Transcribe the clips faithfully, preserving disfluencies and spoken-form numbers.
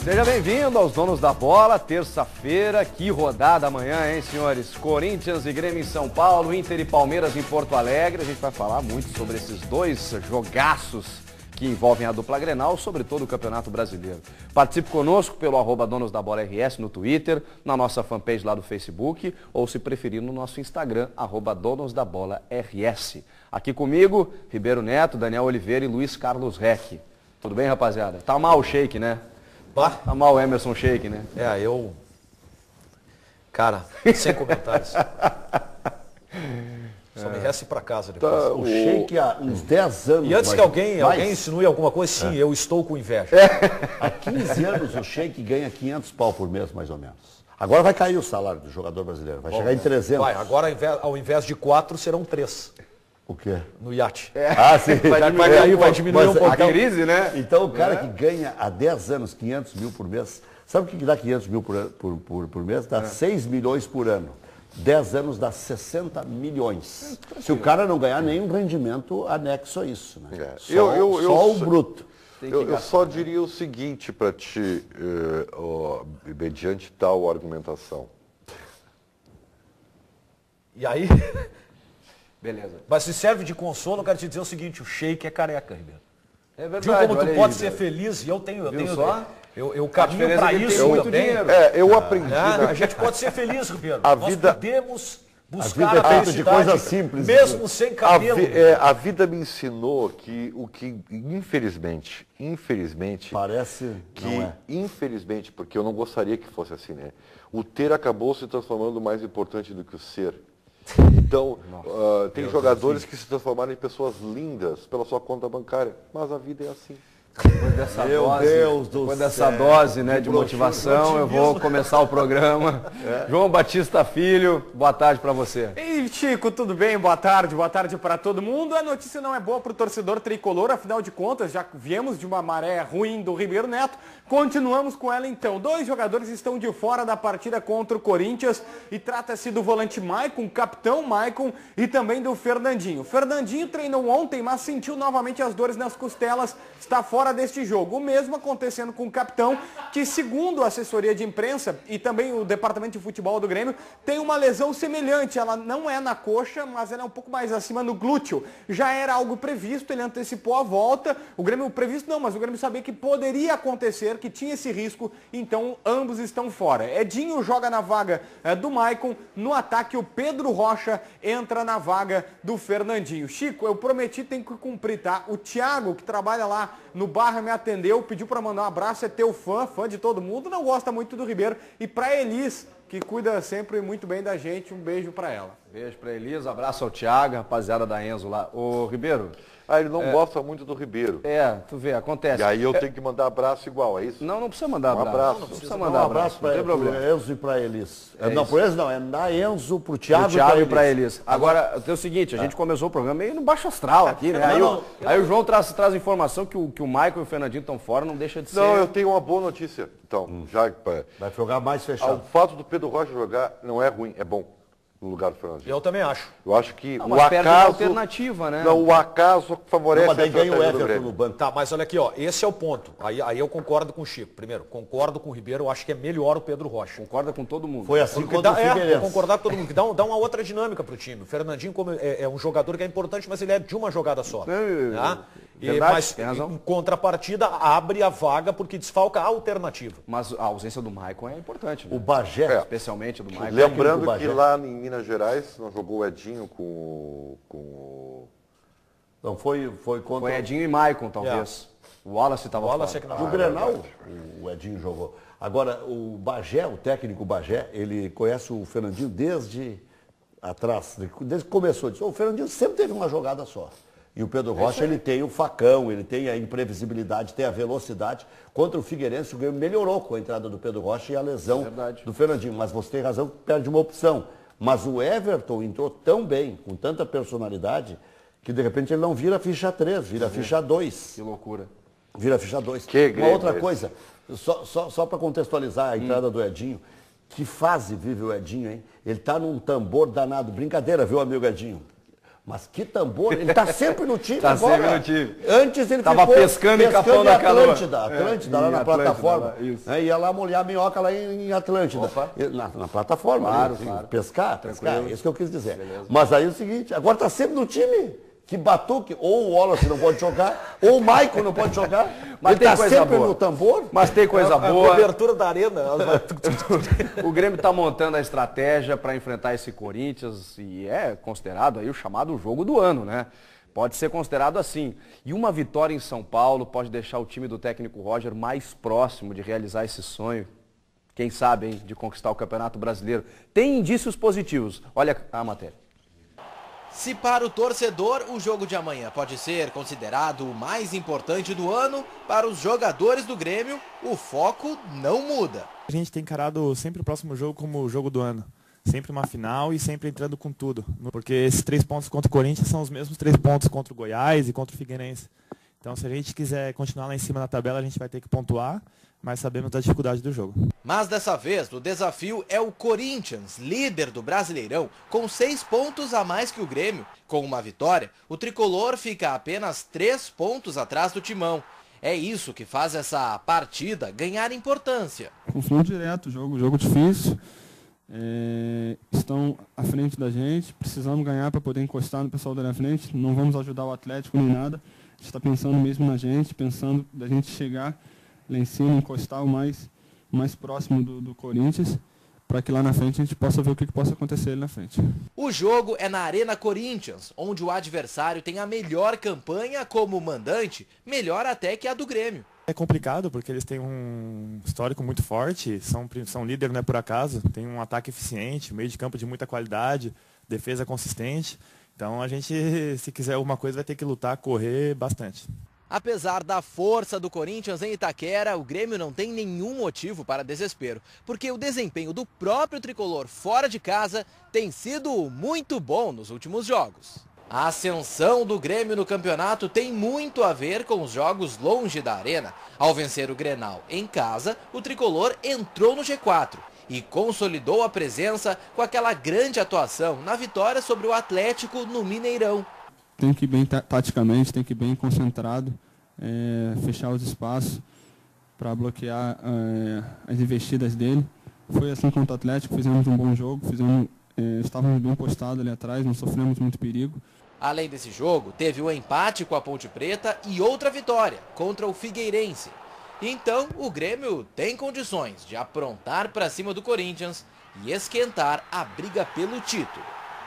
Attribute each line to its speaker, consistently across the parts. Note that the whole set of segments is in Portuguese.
Speaker 1: Seja bem-vindo aos Donos da Bola, terça-feira, que rodada amanhã, hein, senhores? Corinthians e Grêmio em São Paulo, Inter e Palmeiras em Porto Alegre. A gente vai falar muito sobre esses dois jogaços que envolvem a dupla Grenal, sobre todo o Campeonato Brasileiro. Participe conosco pelo arroba Donos da Bola R S no Twitter, na nossa fanpage lá do Facebook, ou se preferir no nosso Instagram, arroba Donos da Bola R S. Aqui comigo, Ribeiro Neto, Daniel Oliveira e Luiz Carlos Reck. Tudo bem, rapaziada? Tá mal o shake, né? Tá mal o Emerson Shake, né?
Speaker 2: É, eu... Cara, sem comentários. Só me resta ir pra casa depois.
Speaker 3: Tá, o Shake há uns dez anos.
Speaker 2: E antes que alguém, alguém insinue alguma coisa, sim, é. eu estou com inveja.
Speaker 3: É. Há quinze anos o Shake ganha quinhentos pau por mês, mais ou menos. Agora vai cair o salário do jogador brasileiro, vai Bom, chegar em trezentos.
Speaker 2: Vai, agora ao invés de quatro, serão três.
Speaker 3: O quê?
Speaker 2: No iate.
Speaker 3: É. Ah, sim.
Speaker 2: Vai, vai, vai, cair, vai diminuir
Speaker 3: Mas,
Speaker 2: um pouco.
Speaker 3: Então,
Speaker 2: A
Speaker 1: crise, né?
Speaker 3: Então o cara
Speaker 1: é.
Speaker 3: que ganha há dez anos quinhentos mil por mês, sabe o que dá quinhentos mil por, por, por, por mês? Dá é. seis milhões por ano. dez anos dá sessenta milhões. Se o cara não ganhar nenhum rendimento anexo a isso. Né?
Speaker 4: É.
Speaker 3: Só,
Speaker 4: eu, eu, eu,
Speaker 3: só o bruto.
Speaker 4: Eu, eu só diria o seguinte para ti, uh, uh, mediante tal argumentação.
Speaker 2: E aí...
Speaker 1: Beleza.
Speaker 2: Mas se serve de consolo, eu quero te dizer o seguinte, o Shake é careca, Ribeiro.
Speaker 1: É verdade.
Speaker 2: Viu como tu
Speaker 1: aí,
Speaker 2: pode ser
Speaker 1: Ribeiro.
Speaker 2: feliz? E eu tenho, eu
Speaker 1: Viu
Speaker 2: tenho.
Speaker 1: só?
Speaker 2: Eu, eu caminho
Speaker 1: é
Speaker 2: para
Speaker 1: que
Speaker 2: isso
Speaker 1: tem muito
Speaker 2: também.
Speaker 1: dinheiro.
Speaker 4: É, eu aprendi.
Speaker 2: É,
Speaker 4: né?
Speaker 2: a gente pode ser feliz, Ribeiro.
Speaker 4: A
Speaker 2: Nós
Speaker 4: vida-
Speaker 2: podemos buscar
Speaker 3: A vida
Speaker 2: a,
Speaker 3: é feita de
Speaker 2: felicidade,
Speaker 3: coisas simples.
Speaker 2: mesmo sem
Speaker 4: A,
Speaker 2: cabelo.
Speaker 4: vi- é, a vida me ensinou que o que, infelizmente, infelizmente,
Speaker 3: Parece
Speaker 4: que,
Speaker 3: não é.
Speaker 4: infelizmente, porque eu não gostaria que fosse assim, né? O ter acabou se transformando mais importante do que o ser. Então, uh, tem jogadores que se transformaram em pessoas lindas pela sua conta bancária, mas a vida é assim.
Speaker 1: Depois dessa
Speaker 3: Meu
Speaker 1: dose,
Speaker 3: Deus do
Speaker 1: depois dessa
Speaker 3: céu.
Speaker 1: dose né,
Speaker 3: Que
Speaker 1: de
Speaker 3: broxura,
Speaker 1: motivação, eu vou começar o programa. É. João Batista Filho, boa tarde para você.
Speaker 5: Ei, Chico, tudo bem? Boa tarde, boa tarde para todo mundo. A notícia não é boa para o torcedor tricolor, afinal de contas, já viemos de uma maré ruim do Ribeiro Neto. Continuamos com ela então. Dois jogadores estão de fora da partida contra o Corinthians e trata-se do volante Maicon, capitão Maicon, e também do Fernandinho. Fernandinho treinou ontem, mas sentiu novamente as dores nas costelas, está fora deste jogo. O mesmo acontecendo com o capitão, que segundo a assessoria de imprensa e também o departamento de futebol do Grêmio, tem uma lesão semelhante. Ela não é na coxa, mas ela é um pouco mais acima no glúteo. Já era algo previsto, ele antecipou a volta. O Grêmio previsto não, mas o Grêmio sabia que poderia acontecer, que tinha esse risco, então ambos estão fora. Edinho joga na vaga é, do Maicon, no ataque o Pedro Rocha entra na vaga do Fernandinho. Chico, eu prometi, tem que cumprir, tá? O Thiago, que trabalha lá no Barra, me atendeu, pediu para mandar um abraço, é teu fã, fã de todo mundo, não gosta muito do Ribeiro. E para Elis, que cuida sempre muito bem da gente, um beijo para ela.
Speaker 1: Beijo para Elisa, abraço ao Thiago, rapaziada da Enzo lá. Ô, Ribeiro.
Speaker 4: Ah, ele não
Speaker 1: É.
Speaker 4: gosta muito do Ribeiro.
Speaker 1: É, tu vê, acontece.
Speaker 4: E aí eu
Speaker 1: É.
Speaker 4: tenho que mandar abraço igual, é isso?
Speaker 1: Não, não precisa mandar
Speaker 4: Um
Speaker 1: abraço.
Speaker 4: abraço.
Speaker 1: Não precisa
Speaker 3: Dá
Speaker 1: mandar
Speaker 3: um
Speaker 1: abraço,
Speaker 3: abraço
Speaker 1: não tem
Speaker 3: para
Speaker 1: problema.
Speaker 3: Enzo e para Elis.
Speaker 1: É
Speaker 3: não,
Speaker 1: isso.
Speaker 3: por Enzo não, é da Enzo para o
Speaker 1: Pro
Speaker 3: Thiago,
Speaker 1: Thiago e
Speaker 3: para
Speaker 1: para
Speaker 3: Elis.
Speaker 1: Elis. Agora, tem o seguinte, a gente começou o programa meio no baixo astral aqui, né?
Speaker 3: Não,
Speaker 1: Aí,
Speaker 3: não,
Speaker 1: o, aí o João traz, traz informação que o, que o Maicon e o Fernandinho estão fora, não deixa de ser...
Speaker 4: Não, eu tenho uma boa notícia. Então,
Speaker 3: Hum.
Speaker 4: já pra-
Speaker 3: Vai jogar mais
Speaker 4: o
Speaker 3: fechado.
Speaker 4: fato do Pedro Rocha jogar não é ruim, é bom no lugar do Fernandinho.
Speaker 2: Eu também acho.
Speaker 4: Eu acho que
Speaker 1: Não,
Speaker 4: o
Speaker 1: mas perde uma
Speaker 4: acaso...
Speaker 1: alternativa, né?
Speaker 4: Não, o acaso favorece
Speaker 3: Não, mas daí
Speaker 4: a
Speaker 3: ganha o
Speaker 4: estratégia do
Speaker 3: Everton
Speaker 4: Grêmio.
Speaker 3: no banco.
Speaker 2: Tá, mas olha aqui, ó, esse é o ponto. Aí, aí eu concordo com o Chico. Primeiro, concordo com o Ribeiro, eu acho que é melhor o Pedro Rocha.
Speaker 1: Concorda com todo mundo.
Speaker 3: Foi assim
Speaker 2: Porque
Speaker 3: contra
Speaker 2: dá,
Speaker 3: o
Speaker 2: é, vou
Speaker 3: Figueirense.
Speaker 2: concordar com todo mundo, que dá, um- dá uma outra dinâmica pro time. O Fernandinho como é, é um jogador que é importante, mas ele é de uma jogada só.
Speaker 1: É,
Speaker 2: tá? E,
Speaker 1: verdade,
Speaker 2: mas
Speaker 1: tem razão.
Speaker 2: em contrapartida abre a vaga porque desfalca a alternativa.
Speaker 1: Mas a ausência do Maicon é importante, né?
Speaker 3: O Bagé,
Speaker 4: É.
Speaker 1: Especialmente do Maicon.
Speaker 4: Lembrando
Speaker 3: técnico
Speaker 4: que
Speaker 3: Bagé.
Speaker 4: lá em Minas Gerais não jogou o Edinho com, o- com o...
Speaker 3: não foi, foi contra
Speaker 1: Foi Edinho e Maicon, talvez. O Wallace estava
Speaker 2: O Wallace
Speaker 1: fora.
Speaker 2: é que não
Speaker 3: o
Speaker 2: joga.
Speaker 3: Grenal, o Edinho jogou. Agora, o Bagé, o técnico Bagé, ele conhece o Fernandinho desde atrás, desde que começou. Disse, o Fernandinho sempre teve uma jogada só. E o Pedro Rocha, ele tem o facão, ele tem a imprevisibilidade, tem a velocidade. Contra o Figueirense, o Grêmio melhorou com a entrada do Pedro Rocha e a lesão
Speaker 1: Verdade.
Speaker 3: do Fernandinho. Mas você tem razão, perde uma opção. Mas o Everton entrou tão bem, com tanta personalidade, que de repente ele não vira ficha três, vira ficha dois.
Speaker 1: Que loucura.
Speaker 3: Vira ficha dois.
Speaker 4: Que
Speaker 3: Uma
Speaker 4: Grêmio
Speaker 3: outra
Speaker 4: esse?
Speaker 3: coisa, só, só, só para contextualizar a entrada do Edinho, que fase vive o Edinho, hein? Ele está num tambor danado. Brincadeira, viu, amigo Edinho? Mas que tambor, ele tá sempre no time
Speaker 1: Tá
Speaker 3: agora.
Speaker 1: sempre no time.
Speaker 3: Antes ele
Speaker 1: Tava
Speaker 3: ficou
Speaker 1: pescando e capão
Speaker 3: em
Speaker 1: na canoa.
Speaker 3: Atlântida, Atlântida,
Speaker 1: É,
Speaker 3: lá
Speaker 1: em
Speaker 3: na
Speaker 1: Atlântida,
Speaker 3: plataforma.
Speaker 1: lá, isso.
Speaker 3: É, ia lá molhar a minhoca lá em, em Atlântida.
Speaker 1: Opa.
Speaker 3: Na, na plataforma,
Speaker 1: Claro,
Speaker 3: né?
Speaker 1: claro.
Speaker 3: Pescar, pescar,
Speaker 1: Tranquilo.
Speaker 3: é isso que eu quis dizer. Mas aí é o seguinte, agora tá sempre no time. Que batuque, ou o Wallace não pode jogar, ou o Maicon não pode jogar.
Speaker 1: Mas
Speaker 3: ele
Speaker 1: tem
Speaker 3: tá
Speaker 1: coisa
Speaker 3: sempre
Speaker 1: boa.
Speaker 3: no tambor.
Speaker 1: Mas tem coisa
Speaker 2: A
Speaker 1: boa.
Speaker 2: cobertura da arena. ela vai-
Speaker 1: O Grêmio está montando a estratégia para enfrentar esse Corinthians e é considerado aí o chamado jogo do ano, né? Pode ser considerado assim. E uma vitória em São Paulo pode deixar o time do técnico Roger mais próximo de realizar esse sonho. Quem sabe, hein, de conquistar o Campeonato Brasileiro. Tem indícios positivos. Olha a matéria.
Speaker 6: Se para o torcedor o jogo de amanhã pode ser considerado o mais importante do ano, para os jogadores do Grêmio o foco não muda.
Speaker 7: A gente tem encarado sempre o próximo jogo como o jogo do ano. Sempre uma final e sempre entrando com tudo. Porque esses três pontos contra o Corinthians são os mesmos três pontos contra o Goiás e contra o Figueirense. Então se a gente quiser continuar lá em cima na tabela, a gente vai ter que pontuar, mas sabemos da dificuldade do jogo.
Speaker 6: Mas dessa vez o desafio é o Corinthians, líder do Brasileirão, com seis pontos a mais que o Grêmio. Com uma vitória, o tricolor fica apenas três pontos atrás do Timão. É isso que faz essa partida ganhar importância.
Speaker 8: Confronto direto, jogo, jogo difícil. É, estão à frente da gente, precisamos ganhar para poder encostar no pessoal da frente. Não vamos ajudar o Atlético nem nada. A gente está pensando mesmo na gente, pensando da gente chegar lá em cima, encostar o mais, mais próximo do, do Corinthians, para que lá na frente a gente possa ver o que, que possa acontecer ali na frente.
Speaker 6: O jogo é na Arena Corinthians, onde o adversário tem a melhor campanha como mandante, melhor até que a do Grêmio.
Speaker 7: É complicado porque eles têm um histórico muito forte, são, são líder não é por acaso, tem um ataque eficiente, meio de campo de muita qualidade, defesa consistente. Então a gente, se quiser alguma coisa, vai ter que lutar, correr bastante.
Speaker 6: Apesar da força do Corinthians em Itaquera, o Grêmio não tem nenhum motivo para desespero, porque o desempenho do próprio tricolor fora de casa tem sido muito bom nos últimos jogos. A ascensão do Grêmio no campeonato tem muito a ver com os jogos longe da arena. Ao vencer o Grenal em casa, o tricolor entrou no G quatro e consolidou a presença com aquela grande atuação na vitória sobre o Atlético no Mineirão.
Speaker 8: Tem que ir bem taticamente, tem que ir bem concentrado, é, fechar os espaços para bloquear é, as investidas dele. Foi assim contra o Atlético, fizemos um bom jogo, fizemos, é, estávamos bem postados ali atrás, não sofremos muito perigo.
Speaker 6: Além desse jogo, teve o empate com a Ponte Preta e outra vitória contra o Figueirense. Então, o Grêmio tem condições de aprontar para cima do Corinthians e esquentar a briga pelo título.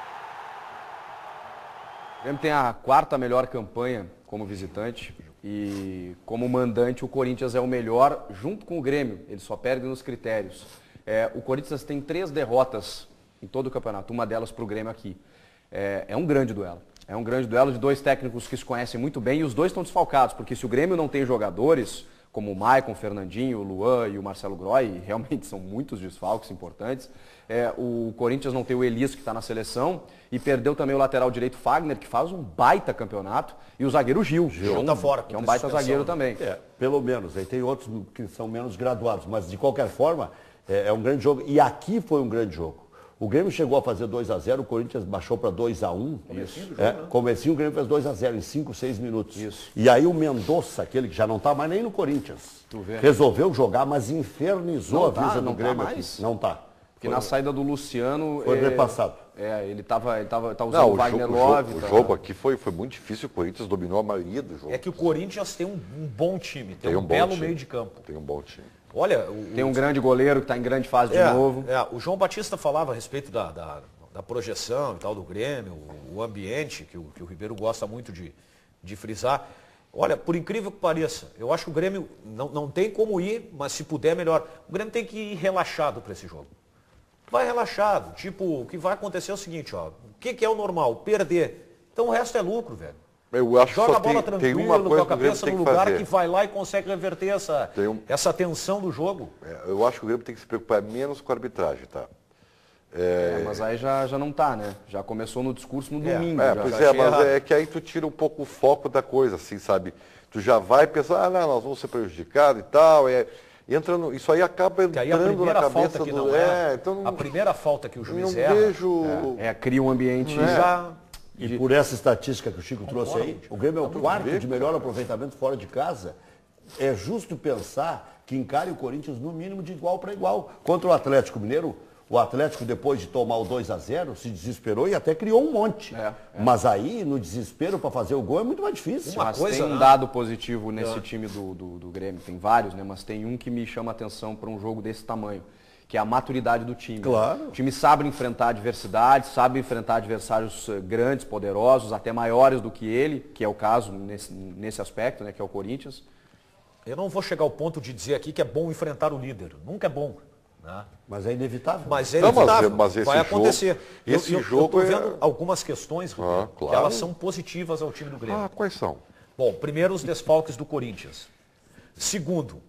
Speaker 1: O Grêmio tem a quarta melhor campanha como visitante e como mandante o Corinthians é o melhor junto com o Grêmio, ele só perde nos critérios. É, o Corinthians tem três derrotas em todo o campeonato, uma delas para o Grêmio aqui. É, é um grande duelo, é um grande duelo de dois técnicos que se conhecem muito bem e os dois estão desfalcados, porque se o Grêmio não tem jogadores, como o Maicon, o Fernandinho, o Luan e o Marcelo Groy, e realmente são muitos desfalques importantes. É, o Corinthians não tem o Elias, que está na seleção, e perdeu também o lateral direito Fagner, que faz um baita campeonato, e o zagueiro Gil,
Speaker 3: Gil
Speaker 1: que é um,
Speaker 2: tá fora,
Speaker 1: que é um baita
Speaker 2: suspensão,
Speaker 1: zagueiro
Speaker 2: né?
Speaker 1: também.
Speaker 3: É, pelo menos. Aí tem outros que são menos graduados, mas de qualquer forma é, é um grande jogo. E aqui foi um grande jogo. O Grêmio chegou a fazer dois a zero, o Corinthians baixou para dois a um. Comecinho do jogo, é, né? Comecinho, o Grêmio fez dois a zero em cinco, seis minutos.
Speaker 1: Isso.
Speaker 3: E aí o Mendonça, aquele que já não está mais nem no Corinthians, resolveu jogar, mas infernizou
Speaker 1: Não
Speaker 3: a
Speaker 1: tá,
Speaker 3: vida
Speaker 1: não
Speaker 3: do
Speaker 1: tá
Speaker 3: Grêmio
Speaker 1: mais?
Speaker 3: aqui. Não está.
Speaker 1: Porque na saída do Luciano...
Speaker 3: Foi
Speaker 1: é,
Speaker 3: repassado.
Speaker 1: É, ele estava ele tava, tá usando
Speaker 4: Não,
Speaker 1: o
Speaker 4: o,
Speaker 1: Wagner
Speaker 4: jogo,
Speaker 1: Love.
Speaker 4: o
Speaker 1: tá-
Speaker 4: jogo aqui foi, foi muito difícil, o Corinthians dominou a maioria do jogo.
Speaker 2: É que o Corinthians tem um, um bom time, tem,
Speaker 4: Tem
Speaker 2: um,
Speaker 4: um bom
Speaker 2: belo
Speaker 4: time.
Speaker 2: meio de campo.
Speaker 4: Tem um bom time.
Speaker 2: Olha, o,
Speaker 1: Tem um grande goleiro que está em grande fase de
Speaker 2: é,
Speaker 1: novo.
Speaker 2: é, o João Batista falava a respeito da, da, da projeção e tal do Grêmio, o, o ambiente que o, que o Ribeiro gosta muito de, de frisar. Olha, por incrível que pareça, eu acho que o Grêmio não, não tem como ir, mas se puder, melhor. O Grêmio tem que ir relaxado para esse jogo. Vai relaxado. Tipo, o que vai acontecer é o seguinte, ó. O que, que é o normal? Perder. Então o resto é lucro, velho.
Speaker 4: Eu acho que
Speaker 2: Joga
Speaker 4: só
Speaker 2: a bola
Speaker 4: tem,
Speaker 2: tranquilo,
Speaker 4: tem uma
Speaker 2: com
Speaker 4: coisa
Speaker 2: a
Speaker 4: que o Grêmio
Speaker 2: cabeça
Speaker 4: tem
Speaker 2: no
Speaker 4: que
Speaker 2: lugar
Speaker 4: fazer.
Speaker 2: que vai lá e consegue reverter essa,
Speaker 4: Tem um-
Speaker 2: essa tensão do jogo.
Speaker 4: É, eu acho que o Grêmio tem que se preocupar menos com a arbitragem, tá?
Speaker 1: É, mas aí já, já não tá, né? Já começou no discurso no
Speaker 2: É,
Speaker 1: domingo.
Speaker 4: É,
Speaker 1: já.
Speaker 4: pois
Speaker 2: já
Speaker 4: é,
Speaker 2: achei
Speaker 4: mas
Speaker 2: errado.
Speaker 4: é que aí tu tira um pouco o foco da coisa, assim, sabe? Tu já vai pensar, ah, não, nós vamos ser prejudicados e tal. É, entra no, isso aí acaba
Speaker 2: Que aí a
Speaker 4: entrando na
Speaker 2: primeira
Speaker 4: cabeça
Speaker 2: falta que
Speaker 4: do...
Speaker 2: não é,
Speaker 4: então não,
Speaker 2: a primeira falta que o
Speaker 4: não
Speaker 2: juiz erra,
Speaker 4: vejo...
Speaker 1: É, cria um ambiente...
Speaker 2: já...
Speaker 3: E por essa estatística que o Chico trouxe aí, o Grêmio é o quarto de melhor aproveitamento fora de casa. É justo pensar que encare o Corinthians no mínimo de igual para igual. Contra o Atlético Mineiro, o Atlético, depois de tomar o dois a zero, se desesperou e até criou um monte. É, é. Mas aí, no desespero para fazer o gol, é muito mais difícil.
Speaker 1: Uma mas coisa, tem um né? dado positivo nesse é. time do, do, do Grêmio. Tem vários, né? Mas tem um que me chama a atenção para um jogo desse tamanho, que é a maturidade do time.
Speaker 3: Claro.
Speaker 1: O time sabe enfrentar adversidades, sabe enfrentar adversários grandes, poderosos, até maiores do que ele, que é o caso nesse, nesse aspecto, né? Que é o Corinthians.
Speaker 2: Eu não vou chegar ao ponto de dizer aqui que é bom enfrentar o líder. Nunca é bom. Né?
Speaker 3: Mas é inevitável.
Speaker 2: Mas é inevitável.
Speaker 4: Não, mas, mas
Speaker 2: vai
Speaker 4: jogo,
Speaker 2: acontecer.
Speaker 4: Esse
Speaker 2: eu,
Speaker 4: jogo
Speaker 2: eu estou
Speaker 4: é...
Speaker 2: vendo algumas questões, Ribeiro,
Speaker 4: ah, claro.
Speaker 2: que elas são positivas ao time do Grêmio.
Speaker 4: Ah, quais são?
Speaker 2: Bom, primeiro os desfalques do Corinthians. Segundo,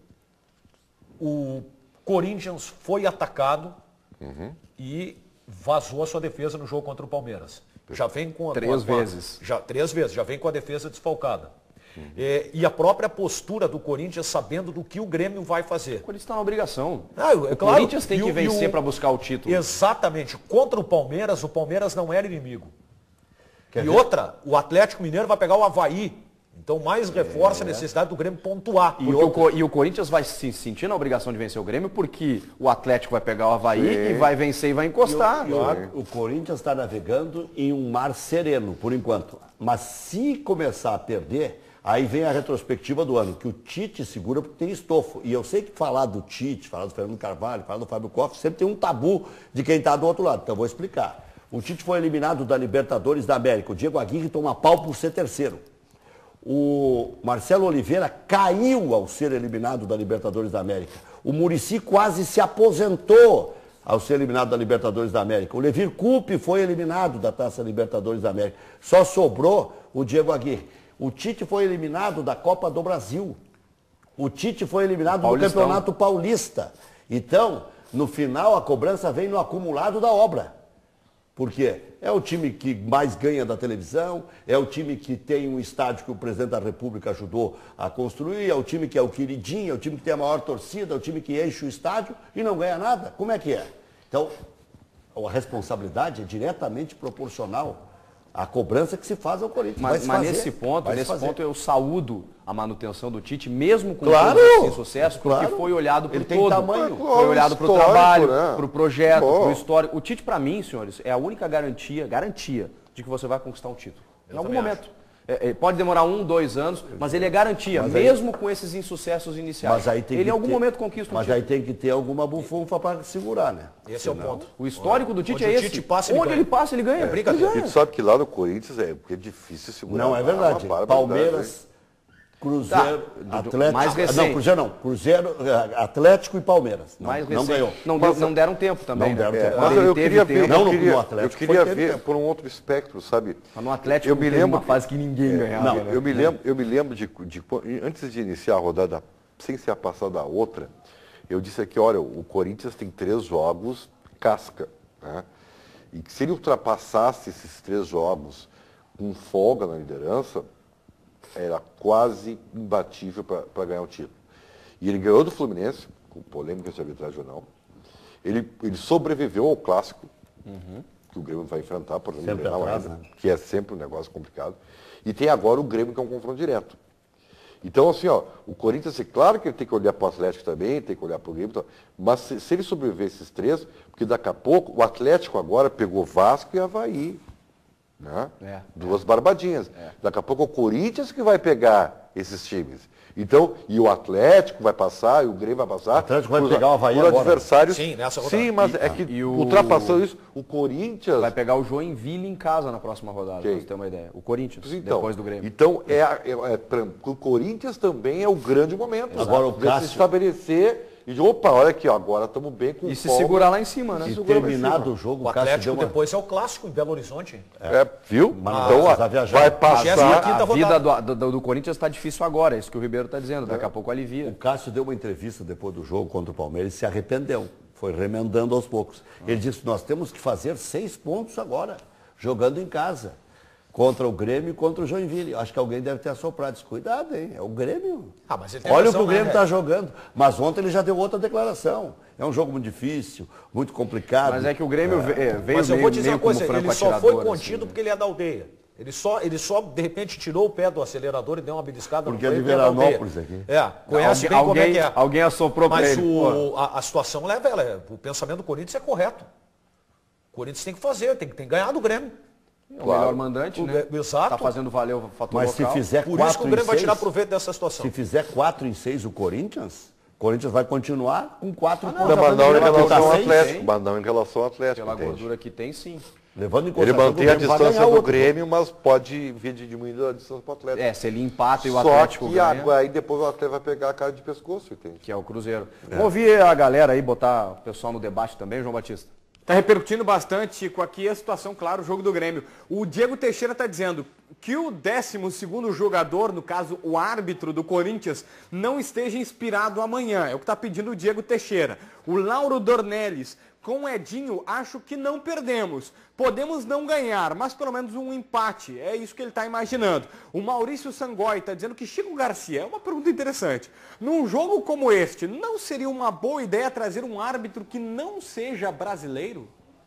Speaker 2: o Corinthians foi atacado uhum. e vazou a sua defesa no jogo contra o Palmeiras. Já vem com a...
Speaker 1: Três
Speaker 2: com a,
Speaker 1: vezes.
Speaker 2: Já, três vezes. Já vem com a defesa desfalcada. Uhum. É, e a própria postura do Corinthians sabendo do que o Grêmio vai fazer. O
Speaker 1: Corinthians está na obrigação.
Speaker 2: Ah, é
Speaker 1: o
Speaker 2: claro,
Speaker 1: Corinthians tem que vencer para buscar o título.
Speaker 2: Exatamente. Contra o Palmeiras, o Palmeiras não era inimigo.
Speaker 3: Quer
Speaker 2: e
Speaker 3: ver?
Speaker 2: outra, o Atlético Mineiro vai pegar o Avaí. Então mais reforça é. a necessidade do Grêmio pontuar.
Speaker 1: E, o, e o Corinthians vai se sentir na obrigação de vencer o Grêmio porque o Atlético vai pegar o Avaí Sim. e vai vencer e vai encostar.
Speaker 3: E o, e o, o Corinthians está navegando em um mar sereno, por enquanto. Mas se começar a perder, aí vem a retrospectiva do ano, que o Tite segura porque tem estofo. E eu sei que falar do Tite, falar do Fernando Carvalho, falar do Fábio Koff, sempre tem um tabu de quem está do outro lado. Então eu vou explicar. O Tite foi eliminado da Libertadores da América. O Diego Aguirre toma pau por ser terceiro. O Marcelo Oliveira caiu ao ser eliminado da Libertadores da América. O Muricy quase se aposentou ao ser eliminado da Libertadores da América. O Levir Coupe foi eliminado da Taça Libertadores da América. Só sobrou o Diego Aguirre. O Tite foi eliminado da Copa do Brasil. O Tite foi eliminado do Campeonato Paulista. Então, no final, a cobrança vem no acumulado da obra. Por quê? É o time que mais ganha da televisão, é o time que tem um estádio que o presidente da República ajudou a construir, é o time que é o queridinho, é o time que tem a maior torcida, é o time que enche o estádio e não ganha nada. Como é que é? Então, a responsabilidade é diretamente proporcional à cobrança que se faz ao Corinthians.
Speaker 1: Mas, mas
Speaker 3: fazer,
Speaker 1: nesse ponto, nesse ponto eu saúdo a manutenção do Tite, mesmo com
Speaker 3: claro,
Speaker 1: todo esse sucesso, porque
Speaker 3: claro.
Speaker 1: foi olhado para o todo.
Speaker 3: Tem tamanho.
Speaker 1: Foi olhado para o trabalho,
Speaker 4: né?
Speaker 1: para o projeto, para o histórico. O Tite, para mim, senhores, é a única garantia, garantia de que você vai conquistar um título. Eu em algum momento. É, é, pode demorar um, dois anos, mas ele é garantia, mas mesmo aí, com esses insucessos iniciais.
Speaker 3: Mas aí tem
Speaker 1: ele
Speaker 3: que
Speaker 1: em algum
Speaker 3: ter,
Speaker 1: momento conquista um
Speaker 3: mas
Speaker 1: título.
Speaker 3: Mas aí tem que ter alguma bufunfa para segurar, né?
Speaker 2: Esse
Speaker 3: Senão,
Speaker 2: é o ponto.
Speaker 1: O histórico do Tite
Speaker 2: Onde
Speaker 1: é esse.
Speaker 2: Tite passa, ele
Speaker 1: Onde
Speaker 2: ganha.
Speaker 1: ele passa, ele ganha.
Speaker 2: É brincadeira.
Speaker 4: E tu sabe que lá no Corinthians é, porque é difícil segurar.
Speaker 3: Não, é verdade.
Speaker 4: Uma
Speaker 3: Palmeiras, Cruzeiro,
Speaker 1: Tá.
Speaker 3: Atlético...
Speaker 1: Mais recente.
Speaker 3: Não, Cruzeiro não. Cruzeiro, Atlético e Palmeiras. Não,
Speaker 1: Mais
Speaker 3: não
Speaker 1: recente.
Speaker 3: ganhou.
Speaker 1: Não, deu, não deram tempo também.
Speaker 3: Não deram
Speaker 1: né?
Speaker 3: tempo.
Speaker 4: É, mas
Speaker 1: Ele
Speaker 4: eu
Speaker 1: teve
Speaker 4: queria
Speaker 1: tempo.
Speaker 4: ver,
Speaker 3: Não,
Speaker 4: eu
Speaker 3: no-
Speaker 4: queria,
Speaker 3: no Atlético
Speaker 4: eu queria
Speaker 3: foi
Speaker 4: ver
Speaker 3: tempo.
Speaker 4: por um outro espectro, sabe?
Speaker 1: Mas no Atlético
Speaker 4: Eu me
Speaker 1: teve
Speaker 4: lembro
Speaker 1: uma fase que ninguém ganhava.
Speaker 3: não,
Speaker 1: né?
Speaker 4: Eu me lembro, eu me lembro de, de, antes de iniciar a rodada, sem ser a passada a outra, eu disse aqui, olha, o Corinthians tem três jogos casca, né? E que se ele ultrapassasse esses três jogos com folga na liderança, era quase imbatível para ganhar o título. E ele ganhou do Fluminense, com polêmica de arbitragem ou não. Ele, ele sobreviveu ao clássico, uhum. que o Grêmio vai enfrentar, por exemplo,
Speaker 3: atrás,
Speaker 4: ainda,
Speaker 3: né?
Speaker 4: que é sempre um negócio complicado. E tem agora o Grêmio, que é um confronto direto. Então, assim, ó, o Corinthians, é claro que ele tem que olhar para o Atlético também, tem que olhar para o Grêmio, mas se, se ele sobreviver esses três, porque daqui a pouco o Atlético agora pegou Vasco e Avaí. Né?
Speaker 1: É,
Speaker 4: Duas
Speaker 1: é.
Speaker 4: barbadinhas.
Speaker 1: É.
Speaker 4: Daqui a pouco é o Corinthians que vai pegar esses times. Então, e o Atlético vai passar, e o Grêmio vai passar.
Speaker 3: O Atlético vai
Speaker 4: por,
Speaker 3: pegar o Avaí
Speaker 4: por
Speaker 3: agora.
Speaker 4: adversários.
Speaker 2: Sim, nessa rodada.
Speaker 4: Sim, mas
Speaker 1: E-
Speaker 4: é que
Speaker 1: e o-
Speaker 4: ultrapassando isso, o Corinthians.
Speaker 1: Vai pegar o Joinville em casa na próxima rodada,
Speaker 4: Quem?
Speaker 1: pra você ter uma ideia. O Corinthians,
Speaker 4: Então,
Speaker 1: depois do Grêmio.
Speaker 4: Então, é, a- é, é, pra- o Corinthians também é o grande momento.
Speaker 3: Agora, o
Speaker 4: de
Speaker 3: Cássio-
Speaker 4: se estabelecer e de, opa, olha aqui, ó, agora estamos bem com
Speaker 1: E se
Speaker 4: folga.
Speaker 1: segurar lá em cima, né?
Speaker 3: E
Speaker 4: segura lá em
Speaker 3: terminado
Speaker 4: cima.
Speaker 3: o jogo,
Speaker 2: O
Speaker 3: o Cássio deu
Speaker 2: Atlético
Speaker 3: uma...
Speaker 2: depois é o clássico em Belo Horizonte.
Speaker 4: É, viu?
Speaker 3: Mas não
Speaker 4: então,
Speaker 3: vai
Speaker 4: ó,
Speaker 3: precisar viajar.
Speaker 4: vai
Speaker 2: Vigésima
Speaker 4: passar.
Speaker 2: quinta
Speaker 1: A vida
Speaker 2: rodada.
Speaker 1: do, do, do Corinthians está difícil agora, é isso que o Ribeiro está dizendo. Daqui a pouco
Speaker 3: O
Speaker 1: alivia.
Speaker 3: Cássio deu uma entrevista depois do jogo contra o Palmeiras e se arrependeu. Foi remendando aos poucos. Ele disse, nós temos que fazer seis pontos agora, jogando em casa. contra o Grêmio e contra o Joinville. Acho que alguém deve ter assoprado isso. Cuidado, hein? É o Grêmio.
Speaker 2: Ah, mas ele tem
Speaker 3: Olha
Speaker 2: razão,
Speaker 3: o que o Grêmio
Speaker 2: né,
Speaker 3: está jogando. Mas ontem ele já deu outra declaração. É um jogo muito difícil, muito complicado.
Speaker 1: Mas é que o Grêmio é. veio
Speaker 2: Mas eu
Speaker 1: meio,
Speaker 2: vou te dizer
Speaker 1: meio
Speaker 2: uma coisa,
Speaker 1: como franco
Speaker 2: ele só foi
Speaker 1: atirador,
Speaker 2: contido
Speaker 1: assim,
Speaker 2: porque ele é da aldeia. Ele só, ele só, de repente, tirou o pé do acelerador e deu uma beliscada
Speaker 3: Porque
Speaker 2: no
Speaker 3: é de
Speaker 2: freio, porque da aldeia.
Speaker 3: Veranópolis aqui.
Speaker 2: É, conhece
Speaker 1: alguém,
Speaker 2: bem como é
Speaker 1: alguém,
Speaker 2: que é.
Speaker 1: Alguém assoprou para
Speaker 2: Mas
Speaker 1: ele.
Speaker 2: o, a, a situação leva ela, o pensamento do Corinthians é correto. O Corinthians tem que fazer, tem que, tem que ganhar do Grêmio.
Speaker 1: É o melhor mandante,
Speaker 2: O-
Speaker 1: né?
Speaker 2: Exato.
Speaker 1: Tá fazendo valer o fator
Speaker 3: Mas se
Speaker 1: local.
Speaker 3: fizer
Speaker 2: Por isso que
Speaker 3: quatro
Speaker 2: o
Speaker 3: em
Speaker 2: Grêmio vai
Speaker 3: seis,
Speaker 2: tirar proveito dessa situação.
Speaker 3: se fizer quatro em seis o Corinthians, o Corinthians vai continuar com quatro pontos.
Speaker 4: Não, mas não em relação ao
Speaker 3: seis,
Speaker 4: Atlético. Mas não em relação ao Atlético,
Speaker 1: Pela
Speaker 4: entende?
Speaker 1: gordura que tem, sim.
Speaker 3: Levando em
Speaker 4: Ele
Speaker 3: consideração
Speaker 4: mantém
Speaker 3: que
Speaker 4: a
Speaker 3: o Grêmio vai
Speaker 4: distância
Speaker 3: ganhar
Speaker 4: do
Speaker 3: outro.
Speaker 4: Grêmio, mas pode vir de diminuir a distância para o Atlético.
Speaker 1: É, se ele empata e o
Speaker 4: Só
Speaker 1: Atlético
Speaker 4: que
Speaker 1: ganha,
Speaker 4: agora, aí depois o Atlético vai pegar a cara de pescoço, entende?
Speaker 1: que é o Cruzeiro. Vamos ouvir a galera aí, botar o pessoal no debate também, João Batista.
Speaker 5: Tá repercutindo bastante, Chico, aqui a situação, claro, o jogo do Grêmio. O Diego Teixeira está dizendo que o décimo segundo jogador, no caso o árbitro do Corinthians, não esteja inspirado amanhã. É o que está pedindo o Diego Teixeira. O Lauro Dornelles, com o Edinho, acho que não perdemos. Podemos não ganhar, mas pelo menos um empate. É isso que ele está imaginando. O Maurício Sangoi está dizendo que Chico Garcia, é uma pergunta interessante. Num jogo como este, não seria uma boa ideia trazer um árbitro que não seja brasileiro?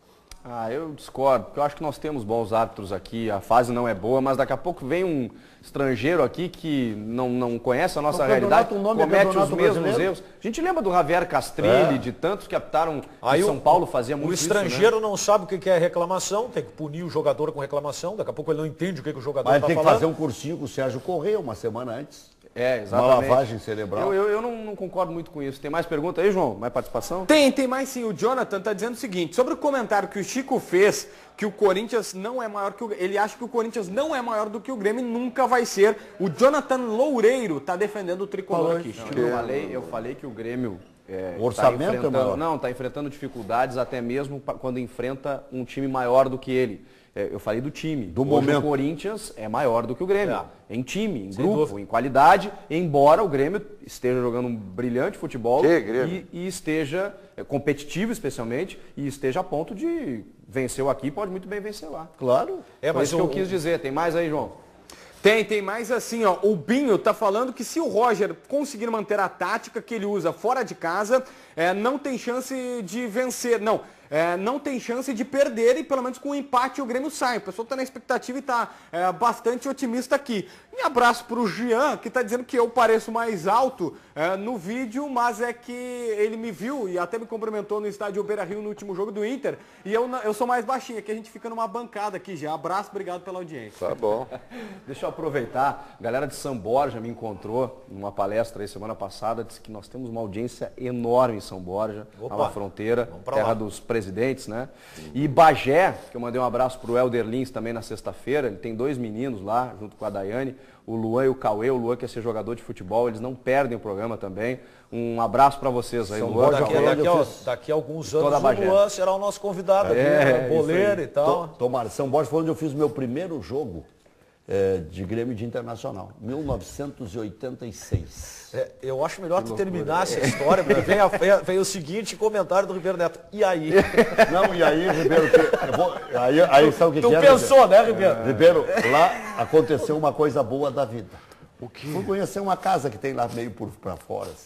Speaker 1: Ah, eu discordo, porque eu acho que nós temos bons árbitros aqui, a fase não é boa, mas daqui a pouco vem um estrangeiro aqui que não, não conhece a nossa
Speaker 3: O
Speaker 1: realidade,
Speaker 3: campeonato, o nome é
Speaker 1: comete os
Speaker 3: campeonato
Speaker 1: mesmos
Speaker 3: brasileiro.
Speaker 1: erros. A gente lembra do Javier Castrilli,
Speaker 3: É.
Speaker 1: de tantos que aptaram
Speaker 2: Aí
Speaker 1: em
Speaker 2: o-
Speaker 1: São Paulo, fazia muito
Speaker 2: O
Speaker 1: isso,
Speaker 2: estrangeiro
Speaker 1: né?
Speaker 2: não sabe o que que é reclamação, tem que punir o jogador com reclamação, daqui a pouco ele não entende o que, que o jogador
Speaker 3: Mas
Speaker 2: está
Speaker 3: tem que
Speaker 2: falando.
Speaker 3: fazer um cursinho com o Sérgio Correia uma semana antes.
Speaker 1: É,
Speaker 3: Uma
Speaker 1: exatamente.
Speaker 3: lavagem cerebral.
Speaker 1: Eu, eu, eu não, não concordo muito com isso. Tem mais pergunta aí, João? Mais participação?
Speaker 5: Tem, tem mais sim. O Jonathan está dizendo o seguinte, sobre o comentário que o Chico fez, que o Corinthians não é maior que o... Ele acha que o Corinthians não é maior do que o Grêmio e nunca vai ser. O Jonathan Loureiro está defendendo o tricolor
Speaker 3: Falou
Speaker 5: aqui.
Speaker 3: isso.
Speaker 1: Não, eu, falei, eu falei que o Grêmio é,
Speaker 3: O orçamento
Speaker 1: tá
Speaker 3: é
Speaker 1: enfrentando,
Speaker 3: maior.
Speaker 1: não, está enfrentando dificuldades até mesmo pa- quando enfrenta um time maior do que ele. É, eu falei do time.
Speaker 3: Do
Speaker 1: Hoje
Speaker 3: momento.
Speaker 1: o Corinthians é maior do que o Grêmio.
Speaker 2: É.
Speaker 1: Em time, em
Speaker 2: Sem
Speaker 1: grupo,
Speaker 2: dúvida.
Speaker 1: em qualidade, embora o Grêmio esteja jogando um brilhante futebol
Speaker 4: Que Grêmio?
Speaker 1: e, e esteja é, competitivo especialmente e esteja a ponto de vencer aqui, pode muito bem vencer lá.
Speaker 3: Claro.
Speaker 2: É,
Speaker 1: Foi
Speaker 2: mas
Speaker 1: isso que
Speaker 2: o-
Speaker 1: eu quis dizer. Tem mais aí, João?
Speaker 5: Tem, tem mais assim, ó. O Binho tá falando que se o Roger conseguir manter a tática que ele usa fora de casa, é, não tem chance de vencer. Não, é, não tem chance de perder e pelo menos com um empate o Grêmio sai. O pessoal tá na expectativa e tá é, bastante otimista aqui. E abraço pro Jean, que tá dizendo que eu pareço mais alto é, no vídeo, mas é que ele me viu e até me cumprimentou no estádio Beira-Rio no último jogo do Inter. E eu, eu sou mais baixinho, aqui a gente fica numa bancada aqui já. Abraço, obrigado pela audiência.
Speaker 4: Tá bom.
Speaker 1: Deixa eu aproveitar, a galera de São Borja me encontrou numa palestra aí semana passada, disse que nós temos uma audiência enorme em São Borja,
Speaker 2: Opa,
Speaker 1: lá na fronteira,
Speaker 2: vamos pra
Speaker 1: terra
Speaker 2: lá.
Speaker 1: dos presidentes, né? E Bagé, que eu mandei um abraço pro Helder Lins também na sexta-feira, ele tem dois meninos lá, junto com a Daiane, o Luan e o Cauê, o Luan quer ser jogador de futebol, eles não perdem o programa também. Um abraço para vocês aí,
Speaker 3: São
Speaker 1: Luan.
Speaker 3: Borja,
Speaker 2: Daqui,
Speaker 1: Cauê.
Speaker 2: daqui,
Speaker 3: eu
Speaker 2: a,
Speaker 3: fiz
Speaker 2: daqui a alguns
Speaker 1: toda
Speaker 2: anos
Speaker 1: a
Speaker 2: o
Speaker 1: Bagé.
Speaker 2: Luan será o nosso convidado aqui,
Speaker 1: É,
Speaker 2: né?
Speaker 1: isso
Speaker 2: Boleiro
Speaker 1: aí.
Speaker 2: e tal.
Speaker 3: Tomara, São Borja foi onde eu fiz o meu primeiro jogo é, de Grêmio de Internacional, mil novecentos e oitenta e seis.
Speaker 2: É, eu acho melhor tu terminar essa história, porque vem, a- vem a- vem o seguinte comentário do Ribeiro Neto. E aí?
Speaker 3: Não, e aí, Ribeiro, que- eu vou- aí, aí sabe o que,
Speaker 2: Tu
Speaker 3: que é?
Speaker 2: pensou, né, Ribeiro?
Speaker 3: Ribeiro, lá aconteceu uma coisa boa da vida. O quê? Fui conhecer uma casa que tem lá meio por pra fora, assim.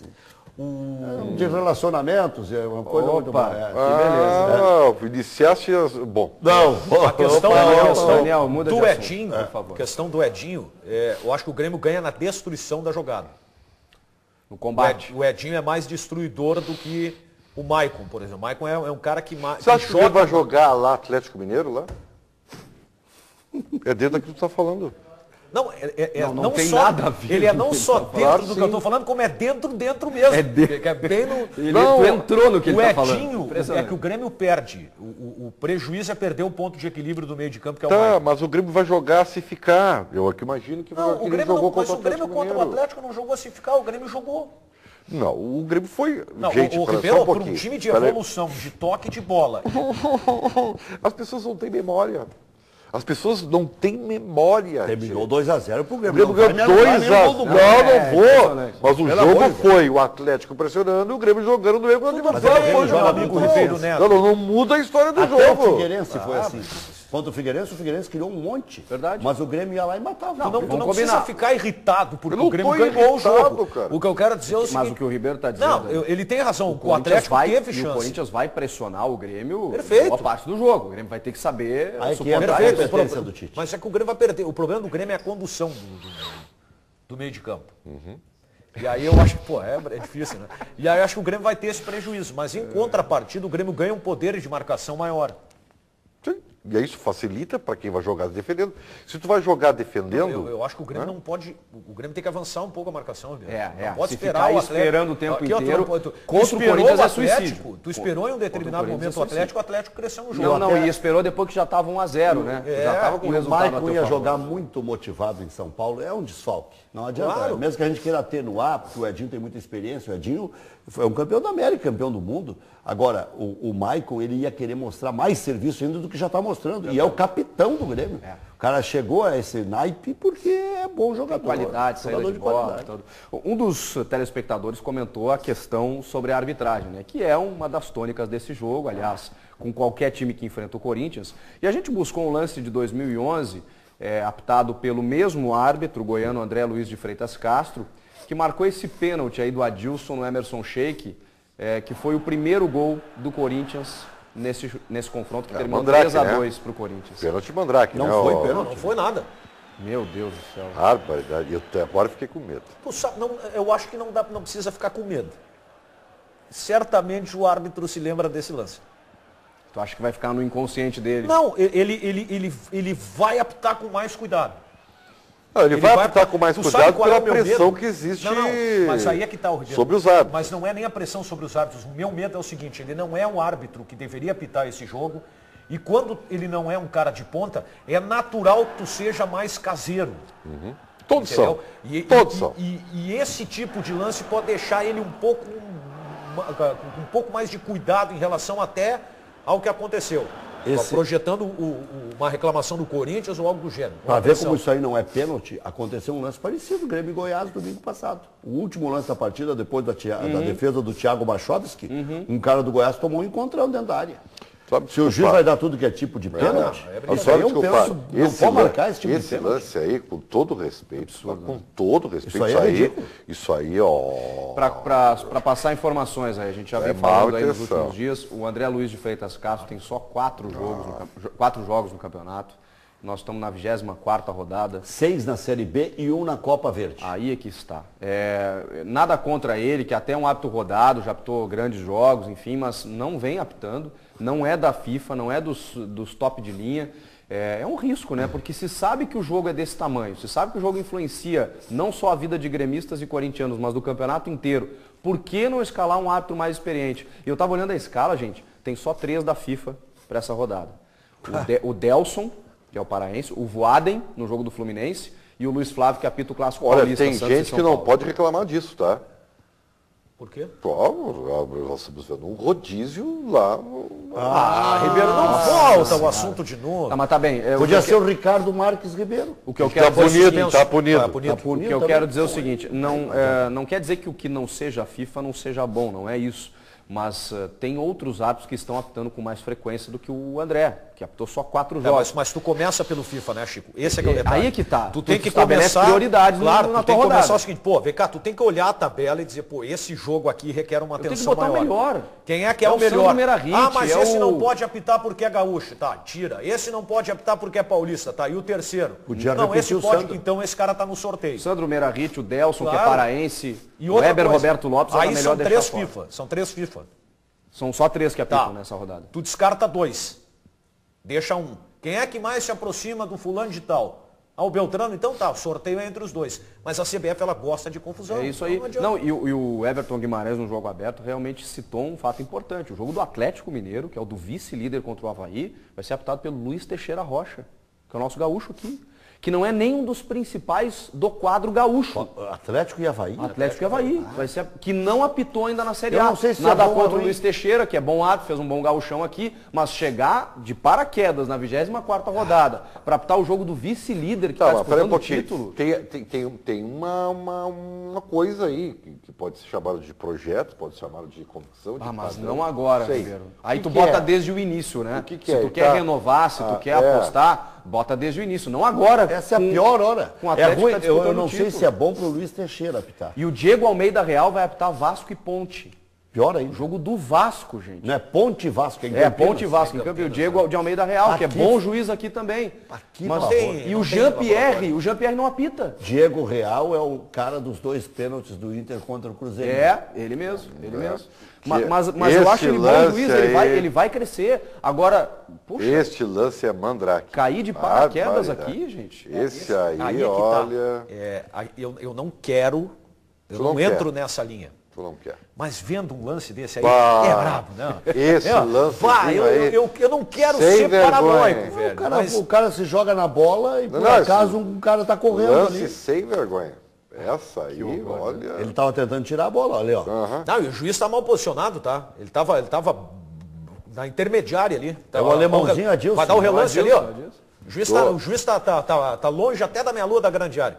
Speaker 3: Um... De relacionamentos, é uma coisa muito boa. É,
Speaker 4: Ah, iniciaste as... Bom,
Speaker 3: Não,
Speaker 2: A questão,
Speaker 3: opa,
Speaker 2: a
Speaker 3: opa,
Speaker 2: questão
Speaker 1: Daniel, muda de
Speaker 2: do
Speaker 1: assunto,
Speaker 2: Edinho,
Speaker 1: por favor.
Speaker 2: a questão do Edinho, é, eu acho que o Grêmio ganha na destruição da jogada.
Speaker 1: No
Speaker 2: O,
Speaker 1: combate.
Speaker 2: Ed- o Edinho é mais destruidor do que o Maicon, por exemplo. O Maicon é, é um cara que, ma-
Speaker 4: você acha que o
Speaker 2: joga...
Speaker 4: Grêmio vai jogar lá Atlético Mineiro lá? É dentro daquilo que tu tá falando.
Speaker 2: Não, é, é- é
Speaker 1: Não, não
Speaker 2: não
Speaker 1: tem
Speaker 2: só,
Speaker 1: nada a ver
Speaker 2: ele é
Speaker 1: com
Speaker 2: não
Speaker 1: o que
Speaker 2: só
Speaker 1: ele tá
Speaker 2: dentro
Speaker 4: falando.
Speaker 2: do que
Speaker 4: Sim.
Speaker 2: eu estou falando, como é dentro, dentro mesmo.
Speaker 1: É dentro.
Speaker 2: Que é bem no...
Speaker 1: Ele
Speaker 4: Não,
Speaker 1: tu entrou no que
Speaker 2: o
Speaker 1: ele tá falando.
Speaker 2: Edinho, é
Speaker 1: Impressionante.
Speaker 2: que o Grêmio perde. O, o- o prejuízo é perder o ponto de equilíbrio do meio de campo, que é o
Speaker 4: Tá,
Speaker 2: Maicon.
Speaker 4: mas o Grêmio vai jogar se ficar. Eu aqui imagino que,
Speaker 2: Não,
Speaker 4: que
Speaker 2: o
Speaker 4: ele
Speaker 2: Grêmio,
Speaker 4: jogou
Speaker 2: não, mas
Speaker 4: contra
Speaker 2: o Grêmio
Speaker 4: Atlético
Speaker 2: contra o
Speaker 4: Mineiro.
Speaker 2: Atlético não jogou assim ficar, o Grêmio jogou.
Speaker 4: Não, o Grêmio foi...
Speaker 2: Não,
Speaker 4: Gente,
Speaker 2: o, o
Speaker 4: pera-
Speaker 2: Ribeiro,
Speaker 4: só um
Speaker 2: por um
Speaker 4: pouquinho.
Speaker 2: time de
Speaker 4: Pera aí.
Speaker 2: evolução, de toque de bola.
Speaker 4: As pessoas não têm memória. As pessoas não têm memória.
Speaker 3: terminou dois a zero pro
Speaker 4: O
Speaker 3: Grêmio.
Speaker 4: Grêmio
Speaker 3: Não vai
Speaker 4: ganhou
Speaker 3: me anular
Speaker 4: dois
Speaker 3: nem o
Speaker 4: a
Speaker 3: gol do
Speaker 4: Não,
Speaker 3: Grêmio.
Speaker 4: não
Speaker 1: É,
Speaker 4: vou.
Speaker 1: impressionante.
Speaker 4: Mas o
Speaker 3: Pelo
Speaker 4: jogo
Speaker 3: amor de
Speaker 4: foi o Atlético pressionando e o Grêmio jogando no meio do
Speaker 2: Mas
Speaker 4: adversário.
Speaker 2: ele
Speaker 4: Foi
Speaker 2: joga
Speaker 4: jogando
Speaker 2: amigo
Speaker 4: com
Speaker 2: do
Speaker 4: o
Speaker 2: Ribeiro Neto.
Speaker 4: Não, não, não muda a história do
Speaker 3: Até o
Speaker 4: jogo.
Speaker 3: Figueirense foi assim. Contra o Figueirense, o Figueirense criou um monte.
Speaker 1: Verdade.
Speaker 3: Mas o Grêmio ia lá e matava.
Speaker 2: Tu não, tu não
Speaker 1: combinar.
Speaker 2: precisa ficar irritado porque
Speaker 4: Eu não
Speaker 2: o Grêmio
Speaker 4: tô
Speaker 2: ganhou o
Speaker 4: irritado,
Speaker 2: jogo.
Speaker 4: cara.
Speaker 2: O que eu quero dizer é o seguinte...
Speaker 1: Mas o que o Ribeiro está dizendo...
Speaker 2: Não,
Speaker 1: é-
Speaker 2: eu- ele tem razão. O,
Speaker 1: Corinthians
Speaker 2: Atlético
Speaker 1: vai,
Speaker 2: teve
Speaker 1: e
Speaker 2: chance.
Speaker 1: o Corinthians vai pressionar o Grêmio
Speaker 2: Perfeito.
Speaker 1: boa parte do jogo. O Grêmio vai ter que saber
Speaker 3: Aí que
Speaker 1: suportar
Speaker 3: entra a
Speaker 1: isso.
Speaker 2: Perfeito, o
Speaker 3: competência
Speaker 2: pro-
Speaker 3: do Tite.
Speaker 2: Mas é que o Grêmio vai perder. O problema do Grêmio é a condução do, do, do meio de campo. E aí eu acho que, pô, é, é difícil, né? E aí eu acho que o Grêmio vai ter esse prejuízo. Mas em contrapartida, o Grêmio ganha um poder de marcação maior.
Speaker 4: Sim. E isso facilita para quem vai jogar defendendo. Se tu vai jogar defendendo...
Speaker 2: Eu, eu acho que o Grêmio não pode... O Grêmio tem que avançar um pouco a marcação. Viu?
Speaker 1: É,
Speaker 2: não
Speaker 1: é.
Speaker 2: pode
Speaker 1: Se
Speaker 2: esperar
Speaker 1: ficar
Speaker 2: o Atlético...
Speaker 1: esperando o tempo
Speaker 2: Aqui, ó, tu
Speaker 1: inteiro,
Speaker 2: não pode- tu-
Speaker 1: contra o
Speaker 2: esperou
Speaker 1: Corinthians é
Speaker 2: Atlético,
Speaker 1: suicídio.
Speaker 2: Tu esperou em um determinado
Speaker 1: Contra o
Speaker 2: momento o
Speaker 1: Corinthians é
Speaker 2: Atlético, o Atlético cresceu no jogo.
Speaker 1: Não, não,
Speaker 3: até-
Speaker 1: e esperou depois que já estava um a zero, né?
Speaker 2: É,
Speaker 1: já estava com
Speaker 3: E
Speaker 1: o
Speaker 3: o
Speaker 1: resultado a
Speaker 3: Maicon
Speaker 1: teu
Speaker 3: ia
Speaker 1: favor.
Speaker 3: jogar muito motivado em São Paulo, é um desfalque. Não adianta,
Speaker 2: Claro.
Speaker 3: mesmo que a gente queira atenuar, porque o Edinho tem muita experiência, o Edinho foi um campeão da América, campeão do mundo. Agora, o, o Maicon, ele ia querer mostrar mais serviço ainda do que já está mostrando. E é o capitão do Grêmio. O cara chegou a esse naipe porque é bom jogador.
Speaker 1: Qualidade, saída
Speaker 3: jogador
Speaker 1: de bola. Tudo. Um dos telespectadores comentou a questão sobre a arbitragem, né? Que é uma das tônicas desse jogo, aliás, com qualquer time que enfrenta o Corinthians. E a gente buscou um lance de dois mil e onze, é, aptado pelo mesmo árbitro, o goiano André Luiz de Freitas Castro, que marcou esse pênalti aí do Adilson no Emerson Sheik, é, que foi o primeiro gol do Corinthians nesse, nesse confronto, que
Speaker 4: É,
Speaker 1: terminou
Speaker 4: Mandrake,
Speaker 1: três a
Speaker 4: né?
Speaker 1: dois para o Corinthians.
Speaker 4: Pênalti Mandrake,
Speaker 3: Não
Speaker 4: né?
Speaker 3: foi
Speaker 4: ó?
Speaker 3: pênalti.
Speaker 2: Não, não foi nada.
Speaker 1: Meu Deus do céu.
Speaker 4: Barbaridade. Eu até agora fiquei com medo.
Speaker 2: Tu sabe, não, eu acho que não, dá, não precisa ficar com medo. Certamente o árbitro se lembra desse lance.
Speaker 1: Tu acha que vai ficar no inconsciente dele?
Speaker 2: Não, ele, ele, ele, ele vai apitar com mais cuidado.
Speaker 4: Não, ele,
Speaker 2: Ele
Speaker 4: vai
Speaker 2: vai-
Speaker 4: apitar com mais
Speaker 2: tu
Speaker 4: cuidado
Speaker 2: sabe qual é
Speaker 4: pela
Speaker 2: o meu
Speaker 4: pressão
Speaker 2: medo?
Speaker 4: que existe
Speaker 2: Não, não, mas aí é que tá o Ribeiro.
Speaker 4: sobre os árbitros.
Speaker 2: Mas não é nem a pressão sobre os árbitros. O meu medo é o seguinte, ele não é um árbitro que deveria apitar esse jogo. E quando ele não é um cara de ponta, é natural que tu seja mais caseiro.
Speaker 4: Todos
Speaker 2: Entendeu?
Speaker 4: são.
Speaker 2: E,
Speaker 4: Todos
Speaker 2: e-
Speaker 4: são.
Speaker 2: E, e esse tipo de lance pode deixar ele um pouco, uma- com um pouco mais de cuidado em relação até ao que aconteceu.
Speaker 3: Esse-
Speaker 2: Projetando o- o- uma reclamação do Corinthians ou algo do gênero.
Speaker 3: Para
Speaker 2: Uma
Speaker 3: ver
Speaker 2: pressão.
Speaker 3: como isso aí não é pênalti, aconteceu um lance parecido, Grêmio e Goiás, domingo passado. O último lance da partida, depois da, tia- da defesa do Thiago Bachowski, um cara do Goiás tomou um encontrão dentro da área.
Speaker 4: Só me
Speaker 3: Se o juiz
Speaker 4: desculpar.
Speaker 3: vai dar tudo que é tipo de pênalti,
Speaker 2: não, é
Speaker 3: isso
Speaker 2: brincadeira.
Speaker 4: Só
Speaker 3: aí
Speaker 4: me
Speaker 3: é um
Speaker 4: desculpar,
Speaker 3: pênalti, não
Speaker 4: esse,
Speaker 3: pode
Speaker 4: lan-
Speaker 3: marcar esse tipo de
Speaker 4: esse
Speaker 3: pênalti.
Speaker 4: lance aí, com todo respeito, tá? com todo respeito,
Speaker 3: Isso aí
Speaker 4: isso
Speaker 3: é
Speaker 4: aí,
Speaker 3: ridículo.
Speaker 4: isso aí, ó...
Speaker 1: Para passar informações aí, a gente já vem
Speaker 4: É
Speaker 1: falando
Speaker 4: má
Speaker 1: aí nos
Speaker 4: intenção.
Speaker 1: últimos dias, o André Luiz de Freitas Castro tem só quatro jogos, no, cam- jo- quatro jogos no campeonato. Nós estamos na vigésima quarta rodada.
Speaker 3: Seis na Série B e um na Copa Verde.
Speaker 1: Aí é que está. É, nada contra ele, que até é um árbitro rodado, já apitou grandes jogos, enfim, mas não vem apitando, não é da FIFA, não é dos, dos top de linha. É, é um risco, né? Porque se sabe que o jogo é desse tamanho, se sabe que o jogo influencia não só a vida de gremistas e corintianos, mas do campeonato inteiro. Por que não escalar um árbitro mais experiente? E eu estava olhando a escala, gente, tem só três da FIFA para essa rodada. O, De, o Delson, que é o paraense, o Voaden, no jogo do Fluminense, e o Luiz Flávio, que apita o Clássico
Speaker 4: Olha,
Speaker 1: Paulista.
Speaker 4: tem
Speaker 1: Santos e
Speaker 4: gente
Speaker 1: São
Speaker 4: que não
Speaker 1: Paulo.
Speaker 4: pode reclamar disso, tá?
Speaker 2: Por quê?
Speaker 4: Pô, nós estamos vendo um rodízio lá.
Speaker 2: Ah, Ribeiro, não volta o assunto de novo.
Speaker 1: Tá, mas tá bem. é, o
Speaker 3: Podia
Speaker 1: que-
Speaker 3: ser o Ricardo Marques Ribeiro.
Speaker 1: O que eu
Speaker 4: Tá
Speaker 1: quero dizer é o
Speaker 4: punido,
Speaker 1: seguinte,
Speaker 4: tá punido.
Speaker 2: Tá punido.
Speaker 3: Tá punido
Speaker 1: o que eu
Speaker 3: também.
Speaker 1: quero dizer é o seguinte, não, é, não quer dizer que o que não seja a FIFA não seja bom, não é isso. Mas uh, tem outros árbitros que estão apitando com mais frequência do que o André, que apitou só quatro
Speaker 2: É,
Speaker 1: jogos.
Speaker 2: mas, mas tu começa pelo FIFA, né, Chico? Esse é que é o detalhe.
Speaker 1: Aí é que tá.
Speaker 2: Tu
Speaker 1: Tu
Speaker 2: tem que
Speaker 1: estabelece
Speaker 2: começar...
Speaker 1: prioridades no-
Speaker 2: claro,
Speaker 1: na
Speaker 2: tu tem
Speaker 1: tua
Speaker 2: que começar
Speaker 1: rodada.
Speaker 2: o seguinte, pô, vem cá, tu tem que olhar a tabela e dizer, pô, esse jogo aqui requer uma
Speaker 1: Eu tenho que
Speaker 2: atenção
Speaker 1: botar o
Speaker 2: maior.
Speaker 1: melhor.
Speaker 2: Quem é que é,
Speaker 1: É
Speaker 2: o
Speaker 1: o Sandro
Speaker 2: melhor?
Speaker 1: Merahit,
Speaker 2: ah, mas
Speaker 1: é
Speaker 2: esse
Speaker 1: o-
Speaker 2: não pode apitar porque é gaúcho. Tá, tira. Esse não pode apitar porque é paulista. Tá, e o terceiro?
Speaker 3: Podia
Speaker 2: não,
Speaker 3: repetir
Speaker 2: esse
Speaker 3: o
Speaker 2: pode,
Speaker 3: Sandro.
Speaker 2: então esse cara tá no sorteio.
Speaker 1: Sandro Merahit, o Delson, que é
Speaker 2: Claro.
Speaker 1: paraense,
Speaker 2: E
Speaker 1: o
Speaker 2: outra
Speaker 1: Weber
Speaker 2: coisa,
Speaker 1: Roberto Lopes, era
Speaker 2: aí
Speaker 1: melhor
Speaker 2: são
Speaker 1: deixar
Speaker 2: três
Speaker 1: fora.
Speaker 2: FIFA, são três FIFA.
Speaker 1: São só três que apitam
Speaker 2: Tá.
Speaker 1: nessa rodada.
Speaker 2: Tu descarta dois. Deixa um. Quem é que mais se aproxima do fulano de tal? Ah, o Beltrano, então tá, o sorteio é entre os dois. Mas a C B F, ela gosta de confusão.
Speaker 1: É isso aí.
Speaker 2: Então adianta.
Speaker 1: Não, e, o- e o Everton Guimarães no jogo aberto realmente citou um fato importante. O jogo do Atlético Mineiro, que é o do vice-líder contra o Avaí, vai ser apitado pelo Luiz Teixeira Rocha, que é o nosso gaúcho aqui. que não é nenhum dos principais do quadro gaúcho.
Speaker 3: Atlético e Avaí.
Speaker 1: Atlético e Avaí, vai ser, que não apitou ainda na Série
Speaker 3: Eu
Speaker 1: A.
Speaker 3: não sei se
Speaker 1: Nada
Speaker 3: é bom
Speaker 1: contra
Speaker 3: ou
Speaker 1: o Luiz Teixeira, que é bom árbitro, fez um bom gauchão aqui, mas chegar de paraquedas na vigésima quarta rodada para apitar o jogo do vice-líder que
Speaker 4: Tá,
Speaker 1: está
Speaker 4: mas peraí
Speaker 1: disputando
Speaker 4: um
Speaker 1: o
Speaker 4: pouquinho.
Speaker 1: título.
Speaker 4: Tem, tem, tem, tem uma, uma, uma coisa aí que, que pode ser chamada de projeto, pode ser chamada de comissão.
Speaker 1: Ah,
Speaker 4: de
Speaker 1: mas
Speaker 4: padrão.
Speaker 1: não agora,
Speaker 4: Sei.
Speaker 1: Ribeiro. Aí
Speaker 4: O
Speaker 1: tu
Speaker 4: que
Speaker 1: bota
Speaker 4: é?
Speaker 1: desde o início, né?
Speaker 4: O que que
Speaker 1: se
Speaker 4: é?
Speaker 1: tu
Speaker 4: Ele
Speaker 1: quer
Speaker 4: tá-
Speaker 1: renovar, se tu
Speaker 4: Ah,
Speaker 1: quer
Speaker 4: é.
Speaker 1: apostar, bota desde o início, não agora.
Speaker 3: Essa é a
Speaker 1: com-
Speaker 3: pior hora.
Speaker 1: com o
Speaker 3: É
Speaker 1: Atlético
Speaker 3: ruim,
Speaker 1: tá
Speaker 3: eu,
Speaker 1: disputando
Speaker 3: eu não
Speaker 1: o
Speaker 3: sei
Speaker 1: título.
Speaker 3: se é bom pro Luiz Teixeira apitar.
Speaker 1: E o Diego Almeida Real vai apitar Vasco e Ponte.
Speaker 3: Pior
Speaker 1: O
Speaker 3: ainda.
Speaker 1: jogo do Vasco, gente.
Speaker 3: Não é Ponte Vasco, é em
Speaker 1: É,
Speaker 3: Campinas.
Speaker 1: Ponte e Vasco em campo. E o Diego de Almeida Real, que é
Speaker 3: Aqui-
Speaker 1: bom juiz aqui também.
Speaker 3: Aqui,
Speaker 1: Mas
Speaker 3: por
Speaker 1: tem,
Speaker 3: favor.
Speaker 1: e
Speaker 2: não
Speaker 1: o
Speaker 2: tem
Speaker 1: Jean-Pierre,
Speaker 2: laboratório.
Speaker 1: o Jean-Pierre não apita.
Speaker 3: Diego Real é o cara dos dois pênaltis do Inter contra o Cruzeiro.
Speaker 1: É, ele mesmo, ele mesmo.
Speaker 4: Que
Speaker 1: Mas, mas, mas eu
Speaker 4: esse
Speaker 1: acho ele bom
Speaker 4: lance
Speaker 1: juiz, ele vai,
Speaker 4: aí-
Speaker 1: ele vai crescer. Agora, puxa,
Speaker 4: Este lance é mandrake.
Speaker 1: cair de paraquedas
Speaker 4: Barbaridade.
Speaker 1: aqui, gente.
Speaker 4: Esse aí,
Speaker 2: Aí é que tá.
Speaker 4: olha,
Speaker 2: É, aí eu, eu não quero, eu
Speaker 4: Tu
Speaker 2: não,
Speaker 4: não
Speaker 2: entro
Speaker 4: quer.
Speaker 2: nessa linha.
Speaker 4: tu não quer.
Speaker 2: Mas vendo um lance desse aí,
Speaker 4: Bah,
Speaker 2: é brabo, não.
Speaker 4: esse
Speaker 2: É,
Speaker 4: lance
Speaker 2: vai, eu,
Speaker 4: aí,
Speaker 2: eu, eu não quero
Speaker 4: sem
Speaker 2: ser
Speaker 4: vergonha.
Speaker 2: paranoico,
Speaker 3: O
Speaker 2: velho.
Speaker 3: cara,
Speaker 2: mas
Speaker 3: o cara se joga na bola e por
Speaker 4: Não, não,
Speaker 3: acaso
Speaker 4: esse-
Speaker 3: um cara tá correndo
Speaker 4: Lance
Speaker 3: ali.
Speaker 4: sem vergonha. Essa aí, olha.
Speaker 3: Ele tava tentando tirar a bola, olha, ó.
Speaker 4: Aham.
Speaker 2: não, e o juiz está mal posicionado, tá? Ele estava ele tava na intermediária ali.
Speaker 3: É o alemãozinho Adilson.
Speaker 2: Vai dar o relance ali, ó.
Speaker 1: Adilson.
Speaker 2: O juiz tá, o juiz tá, tá, tá, tá longe até da meia lua da grande área.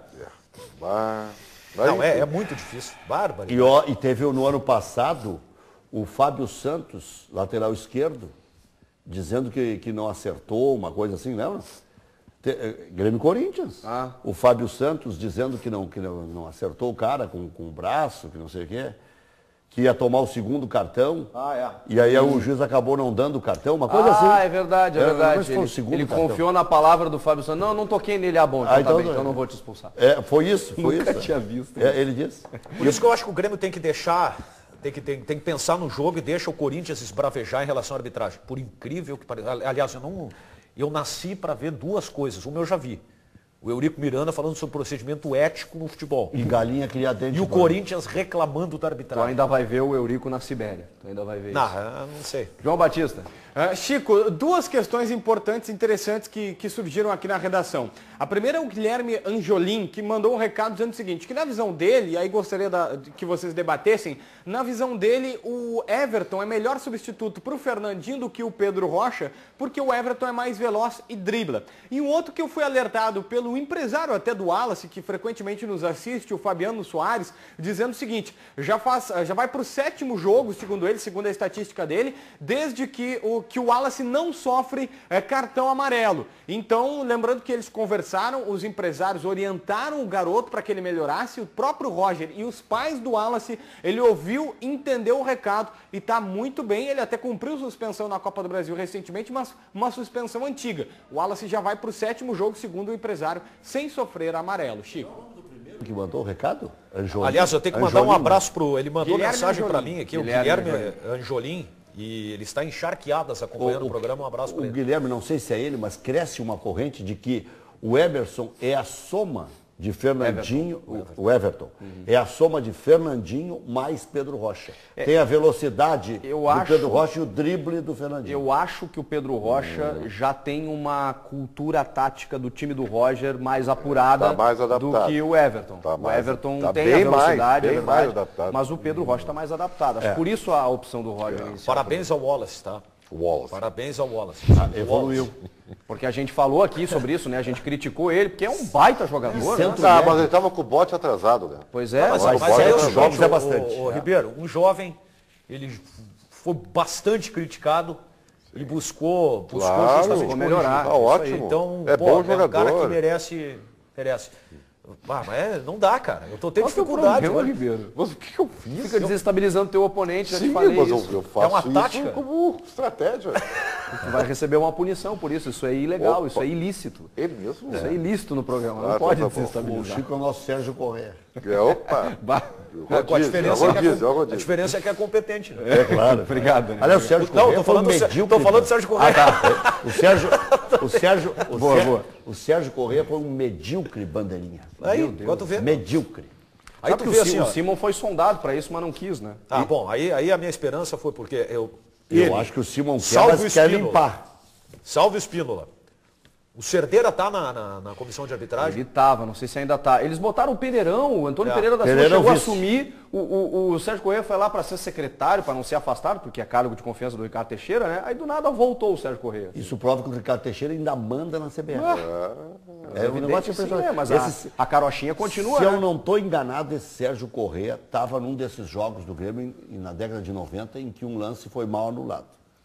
Speaker 4: Bah,
Speaker 2: Não,
Speaker 4: aí,
Speaker 2: é, é muito difícil. Bárbaro.
Speaker 3: E, ó, e teve no ano passado o Fábio Santos, lateral esquerdo, dizendo que, que não acertou, uma coisa assim, lembra? Te- eh, Grêmio Corinthians.
Speaker 1: Ah.
Speaker 3: O Fábio Santos dizendo que não, que não, não acertou o cara com, com o braço, que não sei o quê, que ia tomar o segundo cartão.
Speaker 1: Ah, é.
Speaker 3: E aí o juiz acabou não dando o cartão, uma coisa assim.
Speaker 1: Ah, é verdade, é
Speaker 3: Eu não
Speaker 1: verdade.
Speaker 3: sei se foi o
Speaker 1: Ele,
Speaker 3: segundo
Speaker 1: ele
Speaker 3: cartão.
Speaker 1: confiou na palavra do Fábio Santos. Não, eu não toquei nele, ah, bom, então
Speaker 3: Ah,
Speaker 1: tá
Speaker 3: então-
Speaker 1: bem, então não vou te expulsar.
Speaker 3: É, foi isso, foi
Speaker 1: Nunca
Speaker 3: isso.
Speaker 1: tinha visto.
Speaker 3: É, ele disse.
Speaker 2: Por isso que eu acho que o Grêmio tem que deixar, tem que, tem, tem que pensar no jogo e deixa o Corinthians esbravejar em relação à arbitragem. Por incrível que pareça. Aliás, eu não. Eu nasci para ver duas coisas. Uma eu já vi. O Eurico Miranda falando sobre procedimento ético no futebol.
Speaker 3: E galinha cria dentro
Speaker 2: E o
Speaker 3: de banho.
Speaker 2: Corinthians reclamando da
Speaker 1: Tu
Speaker 2: arbitragem.
Speaker 1: ainda vai ver o Eurico na Sibéria. Tu ainda vai ver
Speaker 2: Não,
Speaker 1: isso.
Speaker 2: eu não sei.
Speaker 1: João Batista.
Speaker 5: Ah, Chico, duas questões importantes e interessantes que, que surgiram aqui na redação. A primeira é o Guilherme Anjolim, que mandou um recado dizendo o seguinte, que na visão dele, e aí gostaria da- de que vocês debatessem, na visão dele, o Everton é melhor substituto para o Fernandinho do que o Pedro Rocha, porque o Everton é mais veloz e dribla. E um outro que eu fui alertado pelo empresário até do Wallace, que frequentemente nos assiste, o Fabiano Soares, dizendo o seguinte, já, faz, já vai para o sétimo jogo, segundo ele, segundo a estatística dele, desde que o, que o Wallace não sofre é, cartão amarelo. Então, lembrando que eles conversaram, os empresários orientaram o garoto para que ele melhorasse, o próprio Roger e os pais do Wallace, ele ouviu, entendeu o recado e está muito bem. Ele até cumpriu suspensão na Copa do Brasil recentemente, mas uma suspensão antiga. O Wallace já vai para o sétimo jogo, segundo o empresário, sem sofrer amarelo. Chico.
Speaker 3: Que mandou o recado? Anjolim.
Speaker 2: Aliás, eu tenho que mandar um
Speaker 3: Anjolim,
Speaker 2: abraço pro. Ele mandou
Speaker 5: Guilherme
Speaker 2: mensagem para
Speaker 5: Anjolim.
Speaker 2: mim aqui,
Speaker 1: Guilherme
Speaker 2: o Guilherme Anjolim, e ele está encharqueadas acompanhando o, programa. Um abraço
Speaker 3: O
Speaker 2: para ele.
Speaker 3: Guilherme, não sei se é ele, mas cresce uma corrente de que o Emerson é a soma de Fernandinho, o- o Everton, é a soma de Fernandinho mais Pedro Rocha. Tem a velocidade
Speaker 1: eu
Speaker 3: do
Speaker 1: acho-
Speaker 3: Pedro Rocha e o drible do Fernandinho.
Speaker 1: Eu acho que o Pedro Rocha já tem uma cultura tática do time do Roger mais apurada
Speaker 4: Tá mais
Speaker 1: do
Speaker 4: adaptado.
Speaker 1: que o Everton.
Speaker 4: Tá
Speaker 1: o
Speaker 4: mais-
Speaker 1: Everton
Speaker 4: tá
Speaker 1: tem
Speaker 4: bem
Speaker 1: a velocidade,
Speaker 4: mais,
Speaker 1: é
Speaker 4: bem
Speaker 1: verdade,
Speaker 4: mais adaptado.
Speaker 1: mas o Pedro Rocha está mais adaptado. Acho por isso a opção do Roger inicial.
Speaker 2: Parabéns ao Wallace, tá?
Speaker 4: Wallace.
Speaker 2: Parabéns ao Wallace.
Speaker 3: Evoluiu.
Speaker 1: Porque a gente falou aqui sobre isso, né? A gente criticou ele, porque é um baita jogador. Né?
Speaker 3: centro-
Speaker 4: Ah, mas ele estava com o bote atrasado, né?
Speaker 1: Pois é,
Speaker 2: Mas,
Speaker 1: mas-
Speaker 2: mas
Speaker 3: bola
Speaker 2: aí é o
Speaker 3: nos
Speaker 2: seguinte,
Speaker 3: jogos é
Speaker 2: ô-
Speaker 3: bastante.
Speaker 2: ô- ô, Ribeiro, um jovem, ele foi bastante criticado e buscou, buscou
Speaker 4: Claro,
Speaker 2: justamente
Speaker 1: vou melhorar.
Speaker 4: Tá
Speaker 2: corrigir.
Speaker 4: ótimo.
Speaker 2: Então,
Speaker 4: é
Speaker 2: pô,
Speaker 4: bom
Speaker 2: é um cara
Speaker 4: jogador.
Speaker 2: que merece, merece. Ah, mas é- não dá, cara. Eu tô tendo
Speaker 1: Qual que é o
Speaker 2: dificuldade.
Speaker 1: problema,
Speaker 2: olha.
Speaker 1: Ribeiro?
Speaker 4: Mas o que, que eu fiz?
Speaker 1: Fica desestabilizando teu oponente, já
Speaker 4: Sim,
Speaker 1: te falei
Speaker 4: mas
Speaker 1: isso.
Speaker 4: eu, eu faço
Speaker 2: uma
Speaker 4: isso
Speaker 2: tática.
Speaker 4: como estratégia.
Speaker 1: Tu vai receber uma punição por isso. Isso é ilegal,
Speaker 4: Opa.
Speaker 1: isso é ilícito.
Speaker 4: É mesmo?
Speaker 1: Isso é ilícito no programa, não
Speaker 4: Ah,
Speaker 1: pode
Speaker 4: tá bom.
Speaker 3: O
Speaker 1: desestabilizar.
Speaker 3: Chico é o nosso Sérgio Corrêa.
Speaker 4: É, opa.
Speaker 1: Bah.
Speaker 2: É, com a diferença, é que,
Speaker 4: rodízio, é
Speaker 2: é, a
Speaker 4: rodízio.
Speaker 2: diferença é que é competente. Né?
Speaker 3: É claro.
Speaker 1: Obrigado, né?
Speaker 3: Aliás, o Sérgio
Speaker 2: Não,
Speaker 3: Corrêa
Speaker 2: tô
Speaker 3: foi
Speaker 2: falando,
Speaker 3: um
Speaker 2: do, Sé-
Speaker 3: medíocre.
Speaker 2: tô falando do Sérgio Correia.
Speaker 3: O Sérgio, o Sérgio, o
Speaker 1: Boa,
Speaker 3: Sérgio,
Speaker 1: boa.
Speaker 3: o Sérgio Corrêa foi um medíocre bandeirinha.
Speaker 2: Aí, enquanto vê.
Speaker 3: Medíocre.
Speaker 2: Aí
Speaker 1: Sabe
Speaker 2: tu
Speaker 1: que
Speaker 2: vê
Speaker 1: o, Si-
Speaker 2: assim,
Speaker 1: o
Speaker 2: ó.
Speaker 1: Simon foi sondado para isso, mas não quis, né?
Speaker 2: Ah, bom, aí, aí a minha esperança foi porque eu.
Speaker 3: Eu
Speaker 2: ele,
Speaker 3: acho que o Simon quer,
Speaker 2: salve
Speaker 3: mas
Speaker 2: o
Speaker 3: quer
Speaker 2: Espínola.
Speaker 3: limpar.
Speaker 2: Salve o Espínola. O Cerdeira tá na, na, na comissão de arbitragem?
Speaker 1: Ele estava, não sei se ainda está. Eles botaram o Peneirão, o Antônio
Speaker 2: É.
Speaker 1: Pereira da Silva
Speaker 3: Peneirão
Speaker 1: chegou a
Speaker 3: vice.
Speaker 1: assumir. O, o, o Sérgio Corrêa foi lá para ser secretário, para não ser afastado, porque é cargo de confiança do Ricardo Teixeira, né? Aí do nada voltou o Sérgio Corrêa.
Speaker 3: Isso prova que o Ricardo Teixeira ainda manda na C B F.
Speaker 1: É,
Speaker 3: É um
Speaker 1: evidente
Speaker 3: negócio
Speaker 1: que sim,
Speaker 3: impressionante.
Speaker 1: é, mas
Speaker 3: Esse-
Speaker 1: a, a carochinha continua,
Speaker 3: Se
Speaker 1: né?
Speaker 3: eu não estou enganado, esse Sérgio Corrêa estava num desses jogos do Grêmio em- na década de noventa em que um lance foi mal anulado.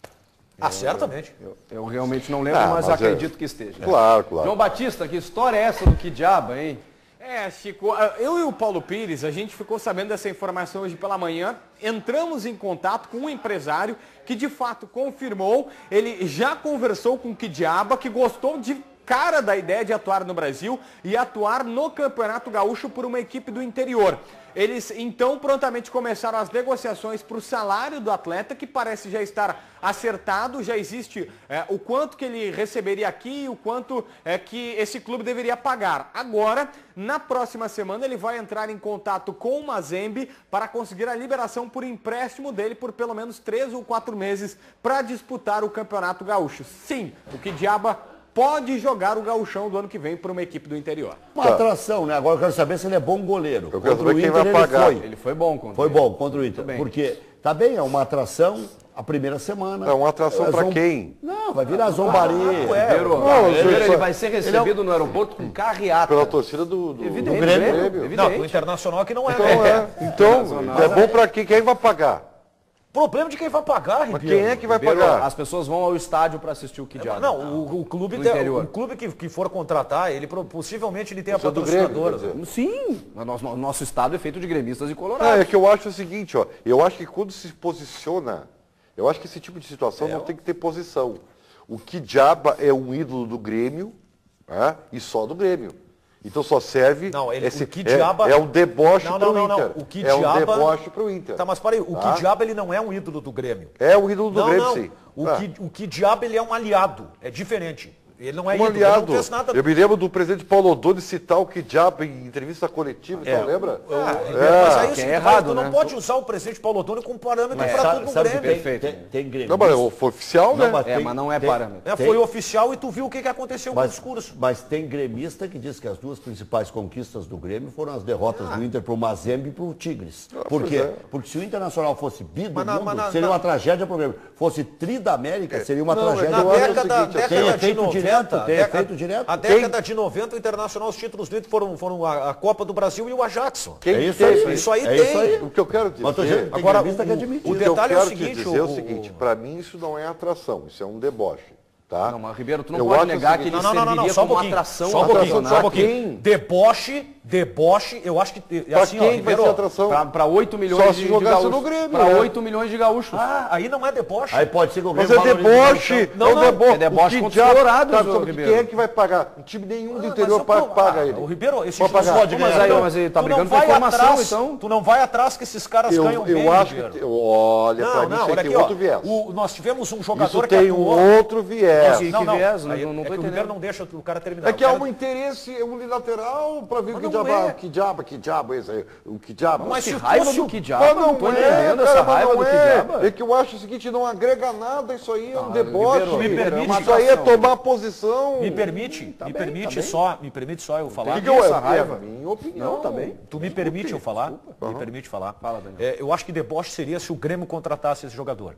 Speaker 2: Ah, certamente.
Speaker 1: Eu, eu realmente não lembro,
Speaker 4: Ah,
Speaker 1: mas,
Speaker 4: mas é-
Speaker 1: acredito que esteja.
Speaker 4: Claro, claro.
Speaker 1: João Batista, que história é essa do que diabo, hein?
Speaker 5: É, Chico, eu e o Paulo Pires, a gente ficou sabendo dessa informação hoje pela manhã, entramos em contato com um empresário que de fato confirmou, ele já conversou com o Kidiaba, que gostou de cara da ideia de atuar no Brasil e atuar no Campeonato Gaúcho por uma equipe do interior. Eles então prontamente começaram as negociações para o salário do atleta, que parece já estar acertado, já existe é, o quanto que ele receberia aqui e o quanto é, que esse clube deveria pagar. Agora, na próxima semana, ele vai entrar em contato com o Mazembe para conseguir a liberação por empréstimo dele por pelo menos três ou quatro meses para disputar o Campeonato Gaúcho. Sim, o Kidiaba pode jogar o gauchão do ano que vem para uma equipe do interior.
Speaker 3: Uma atração, né? Agora eu quero saber se ele é bom goleiro.
Speaker 4: Eu quero
Speaker 3: Contra
Speaker 4: saber
Speaker 3: o
Speaker 4: quem
Speaker 3: Inter
Speaker 4: vai
Speaker 3: ele
Speaker 4: pagar.
Speaker 3: foi.
Speaker 1: Ele foi bom contra
Speaker 3: Foi
Speaker 1: ele.
Speaker 3: bom contra o Inter.
Speaker 1: Muito bem.
Speaker 3: Porque, tá bem, é uma atração a primeira semana.
Speaker 4: É uma atração pra
Speaker 3: zom-
Speaker 4: quem?
Speaker 3: Não, vai virar zombaria.
Speaker 1: Ribeiro,
Speaker 4: Não,
Speaker 1: Ribeiro,
Speaker 4: eu-
Speaker 1: ele vai ser
Speaker 3: ele é
Speaker 1: recebido no aeroporto com carreata.
Speaker 4: Pela torcida do, do,
Speaker 1: Evidente,
Speaker 4: do
Speaker 3: Grêmio.
Speaker 4: Grêmio.
Speaker 1: evidente.
Speaker 2: Não, do Internacional que não é.
Speaker 4: Então,
Speaker 2: né?
Speaker 4: é. Então, é bom pra quem? Quem vai pagar?
Speaker 2: Problema de quem vai pagar,
Speaker 4: Mas
Speaker 2: Ribeiro.
Speaker 4: quem é que vai
Speaker 1: Ribeiro,
Speaker 4: pagar?
Speaker 1: as pessoas vão ao estádio para assistir o Kidiaba.
Speaker 2: Não, o, o clube,
Speaker 1: Do
Speaker 2: tem-
Speaker 1: interior.
Speaker 2: o clube que, que for contratar, ele pro- possivelmente ele tenha
Speaker 4: Torcida do Grêmio,
Speaker 2: patrocinador.
Speaker 4: quer dizer.
Speaker 1: Sim, o nosso, o nosso estado é feito de gremistas e
Speaker 4: Ah,
Speaker 1: colorados.
Speaker 4: é que eu acho o seguinte, ó. Eu acho que quando se posiciona, eu acho que esse tipo de situação não tem que ter posição. O Kidiaba é um ídolo do Grêmio, né, e só do Grêmio. Então só serve.
Speaker 2: Não, ele-
Speaker 4: esse,
Speaker 2: o Kidiaba-
Speaker 4: é, é um deboche
Speaker 2: Não,
Speaker 4: pro
Speaker 2: não, não, não.
Speaker 4: Inter.
Speaker 2: O
Speaker 4: É um
Speaker 2: Kidiaba-
Speaker 4: deboche pro Inter.
Speaker 2: Tá, mas para aí, o
Speaker 4: Tá?
Speaker 2: Kidiaba ele não é um ídolo do Grêmio.
Speaker 4: É o ídolo do
Speaker 2: não,
Speaker 4: Grêmio,
Speaker 2: não.
Speaker 4: sim.
Speaker 2: O,
Speaker 4: Ah.
Speaker 2: Ki, o Kidiaba ele é um aliado, é diferente. Ele não é
Speaker 4: Um
Speaker 2: ídolo, ele
Speaker 4: aliado.
Speaker 2: não fez nada.
Speaker 4: Eu me lembro do presidente Paulo Odoni citar o Kidiaba em entrevista coletiva,
Speaker 3: É.
Speaker 4: você lembra?
Speaker 2: Ah,
Speaker 4: É.
Speaker 2: Mas aí
Speaker 1: que
Speaker 2: o
Speaker 1: é
Speaker 2: seguinte,
Speaker 1: errado,
Speaker 2: tu não
Speaker 1: né?
Speaker 2: pode usar o presidente Paulo Odoni como parâmetro
Speaker 3: Mas
Speaker 2: para
Speaker 3: sabe-
Speaker 2: tudo no
Speaker 3: sabe que
Speaker 2: Grêmio.
Speaker 3: tem, tem, tem
Speaker 4: Não, mas
Speaker 3: gremista.
Speaker 4: foi oficial, né?
Speaker 3: Não, mas
Speaker 1: É,
Speaker 3: tem-
Speaker 1: mas não é
Speaker 3: tem-
Speaker 1: parâmetro.
Speaker 2: É, foi oficial e tu viu o que, que aconteceu com o
Speaker 3: Mas,
Speaker 2: discurso.
Speaker 3: mas tem gremista que diz que as duas principais conquistas do Grêmio foram as derrotas do Inter para o Mazembe e para o Tigres. Por
Speaker 4: pois
Speaker 3: quê?
Speaker 4: é.
Speaker 3: Porque se o Internacional fosse bi do
Speaker 2: Mas na-
Speaker 3: mundo,
Speaker 2: mas na-
Speaker 3: seria
Speaker 2: na-
Speaker 3: uma tragédia para o Grêmio. Fosse tri da América, seria uma
Speaker 4: Não,
Speaker 3: tragédia
Speaker 2: Na
Speaker 4: eu
Speaker 3: para o
Speaker 4: acho
Speaker 3: Grêmio.
Speaker 4: o
Speaker 2: década,
Speaker 4: seguinte,
Speaker 2: década
Speaker 3: tem
Speaker 2: de
Speaker 3: efeito
Speaker 2: noventa,
Speaker 3: direto, tem
Speaker 2: década-
Speaker 3: efeito direto.
Speaker 2: a década de noventa, o Internacional, os títulos do Inter foram, foram a, a Copa do Brasil e o Ajaxon.
Speaker 4: Quem
Speaker 3: É isso
Speaker 4: tem-
Speaker 3: aí.
Speaker 2: Isso aí
Speaker 3: é
Speaker 2: tem.
Speaker 3: Isso aí.
Speaker 4: O que eu quero dizer,
Speaker 3: Mas tô dizendo, tem
Speaker 2: Agora,
Speaker 3: gremista
Speaker 2: o-
Speaker 3: que admite
Speaker 2: o
Speaker 4: o
Speaker 3: isso.
Speaker 4: que eu
Speaker 2: detalhe é o
Speaker 4: quero
Speaker 2: seguinte,
Speaker 4: te dizer é
Speaker 2: o-
Speaker 4: o seguinte, para mim isso não é atração, isso é um deboche, tá?
Speaker 1: Não, mas Ribeiro, tu não
Speaker 4: Eu
Speaker 1: pode
Speaker 4: acho
Speaker 1: negar
Speaker 4: o
Speaker 1: que
Speaker 4: seguinte-
Speaker 1: ele
Speaker 2: Não, não, não, não,
Speaker 1: serviria
Speaker 2: só um
Speaker 1: como
Speaker 2: pouquinho.
Speaker 1: atração
Speaker 2: Só um pouquinho,
Speaker 1: nacional.
Speaker 2: só um pouquinho.
Speaker 4: Quem?
Speaker 2: Deboche, deboche, eu acho que...
Speaker 4: Pra
Speaker 2: assim, ó,
Speaker 4: quem vai
Speaker 2: Ribeiro,
Speaker 4: ser atração?
Speaker 1: Para oito milhões
Speaker 4: Só
Speaker 1: de,
Speaker 4: se
Speaker 1: de
Speaker 4: jogasse
Speaker 1: gaúchos.
Speaker 4: no Grêmio,
Speaker 1: Para
Speaker 4: né?
Speaker 1: oito milhões de gaúchos.
Speaker 2: Ah, aí não é deboche.
Speaker 3: Aí pode ser que o
Speaker 4: Mas
Speaker 3: Grêmio
Speaker 4: é
Speaker 3: valorize
Speaker 4: deboche,
Speaker 3: mais, então.
Speaker 4: é um
Speaker 2: Não, não,
Speaker 4: deboche.
Speaker 1: é deboche
Speaker 4: O
Speaker 1: contra os
Speaker 4: Kidiaba-
Speaker 1: colorados,
Speaker 4: sabe,
Speaker 1: ô,
Speaker 4: sabe
Speaker 1: Ribeiro.
Speaker 4: quem é que vai pagar? Um time nenhum do
Speaker 2: Ah,
Speaker 4: interior
Speaker 2: mas,
Speaker 4: paga,
Speaker 2: pô,
Speaker 4: paga
Speaker 2: ah,
Speaker 4: ele.
Speaker 2: O Ribeiro, esse
Speaker 4: Pode
Speaker 2: time
Speaker 4: pagar.
Speaker 2: não pode
Speaker 1: Mas
Speaker 2: ganhar.
Speaker 1: aí,
Speaker 2: Então,
Speaker 1: mas ele tá
Speaker 2: tu
Speaker 1: brigando
Speaker 2: não
Speaker 1: por
Speaker 2: vai
Speaker 1: informação,
Speaker 2: atrás,
Speaker 1: então.
Speaker 2: Tu não vai atrás que esses caras
Speaker 4: Eu,
Speaker 2: ganham
Speaker 4: eu
Speaker 2: bem,
Speaker 4: acho
Speaker 2: Ribeiro.
Speaker 4: que, eu- olha, pra
Speaker 2: Não,
Speaker 4: mim
Speaker 2: não,
Speaker 4: isso aí
Speaker 2: olha
Speaker 4: tem
Speaker 2: aqui, ó.
Speaker 4: outro viés.
Speaker 2: O- nós tivemos um jogador
Speaker 4: Isso
Speaker 2: que
Speaker 4: tem
Speaker 2: atuou...
Speaker 4: um outro viés.
Speaker 1: Sim.
Speaker 2: Não,
Speaker 1: que
Speaker 2: não,
Speaker 1: viés? Não-
Speaker 2: aí,
Speaker 1: não- não
Speaker 2: é
Speaker 1: tô
Speaker 2: que o
Speaker 1: entendendo.
Speaker 2: Ribeiro não deixa o cara terminar.
Speaker 4: É que
Speaker 2: O
Speaker 4: há
Speaker 2: cara-
Speaker 4: um interesse unilateral para ver o
Speaker 2: Mas
Speaker 4: que
Speaker 2: não
Speaker 4: diabo,
Speaker 2: é.
Speaker 4: que diabo, que diabo é esse aí, o que diabo.
Speaker 2: Mas
Speaker 1: Que
Speaker 2: se
Speaker 1: raiva
Speaker 2: fosse
Speaker 1: do
Speaker 2: o-
Speaker 1: Kidiaba,
Speaker 4: Mas
Speaker 1: não tô
Speaker 4: é,
Speaker 1: entendendo
Speaker 4: cara,
Speaker 1: essa
Speaker 4: mas
Speaker 1: raiva
Speaker 4: não
Speaker 1: do
Speaker 4: é.
Speaker 1: Kidiaba.
Speaker 4: É que eu acho o seguinte, não agrega nada, isso aí é um
Speaker 1: Ah,
Speaker 4: deboche.
Speaker 1: Ribeiro,
Speaker 2: me permite,
Speaker 4: Isso aí é
Speaker 1: atração.
Speaker 4: tomar posição.
Speaker 2: Me permite, me
Speaker 1: bem,
Speaker 2: permite
Speaker 1: tá bem.
Speaker 2: só, me permite só eu falar.
Speaker 4: Que que eu,
Speaker 1: essa
Speaker 4: é,
Speaker 1: raiva?
Speaker 4: é a minha opinião.
Speaker 1: Não, tá bem.
Speaker 2: Tu me permite eu falar? Me permite falar?
Speaker 1: Fala, Daniel.
Speaker 2: É, eu acho que deboche seria se o Grêmio contratasse esse jogador.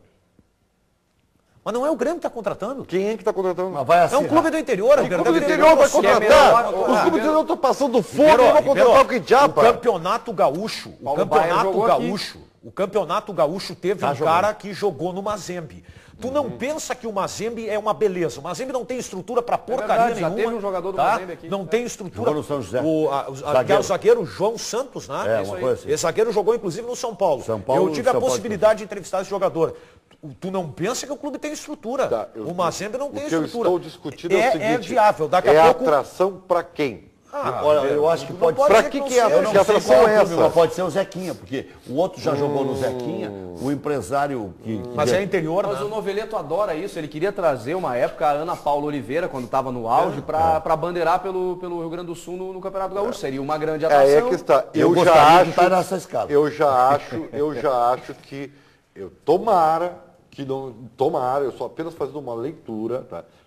Speaker 2: Mas não é o Grêmio que está contratando.
Speaker 4: Quem é que está contratando?
Speaker 3: Mas vai
Speaker 2: É um
Speaker 3: acirrar.
Speaker 2: clube do interior.
Speaker 4: O clube do interior vai contratar.
Speaker 1: melhor-
Speaker 4: Os
Speaker 1: Ah,
Speaker 4: clubes do
Speaker 1: Ribeiro-
Speaker 4: interior estão passando fome e
Speaker 2: Ribeiro,
Speaker 4: vão contratar
Speaker 2: Ribeiro,
Speaker 4: o que diabo.
Speaker 2: O campeonato gaúcho, o
Speaker 1: Paulo Baier
Speaker 2: campeonato
Speaker 1: jogou aqui.
Speaker 2: gaúcho, o campeonato gaúcho teve
Speaker 3: Tá
Speaker 2: um
Speaker 3: jogando.
Speaker 2: cara que jogou no Mazembe. Tu não pensa que o Mazembe é uma beleza. O Mazembe não tem estrutura para porcaria
Speaker 1: verdade, já
Speaker 2: nenhuma.
Speaker 1: teve um jogador do
Speaker 2: tá?
Speaker 1: Mazembe aqui.
Speaker 2: Não tem estrutura.
Speaker 3: Jogou no São José.
Speaker 2: O, a, o, a-
Speaker 3: Zagueiro.
Speaker 2: que é o zagueiro João Santos, né?
Speaker 3: É,
Speaker 2: Isso
Speaker 3: uma
Speaker 2: aí.
Speaker 3: coisa assim.
Speaker 2: Esse zagueiro jogou inclusive no São Paulo.
Speaker 3: São Paulo,
Speaker 2: Eu tive a
Speaker 3: São Paulo.
Speaker 2: possibilidade de entrevistar esse jogador. Tu, tu não pensa que o clube tem estrutura.
Speaker 4: Tá, eu-
Speaker 2: o Mazembe não
Speaker 4: o
Speaker 2: tem
Speaker 4: que eu
Speaker 2: estrutura.
Speaker 4: estou discutindo é,
Speaker 2: é,
Speaker 4: o seguinte.
Speaker 2: é viável. Daqui
Speaker 4: é
Speaker 2: a pouco.
Speaker 4: atração para quem?
Speaker 3: Olha, eu acho que
Speaker 2: não
Speaker 3: pode
Speaker 2: pode
Speaker 3: ser.
Speaker 4: Pra
Speaker 2: dizer
Speaker 4: que
Speaker 2: que
Speaker 4: que é
Speaker 2: não
Speaker 4: a
Speaker 2: seja.
Speaker 3: Eu
Speaker 4: que
Speaker 3: não sei
Speaker 4: atração
Speaker 3: qual
Speaker 4: é
Speaker 3: é clube,
Speaker 4: essa?
Speaker 3: mas pode ser o Zequinha, porque o outro já jogou no Zequinha, o empresário que... que
Speaker 2: Mas é interior,
Speaker 1: Mas
Speaker 2: né?
Speaker 1: o Noveleto adora isso, ele queria trazer uma época a Ana Paula Oliveira, quando estava no auge, para para bandeirar pelo, pelo Rio Grande do Sul no, no Campeonato Gaúcho. Seria uma grande atração.
Speaker 4: É, é que está.
Speaker 3: Eu
Speaker 4: Eu, já
Speaker 3: gostaria de
Speaker 4: acho,
Speaker 3: estar nessa escala.
Speaker 4: eu já acho, eu já acho que eu tomara que não, tomara, eu sou apenas fazendo uma leitura, tá?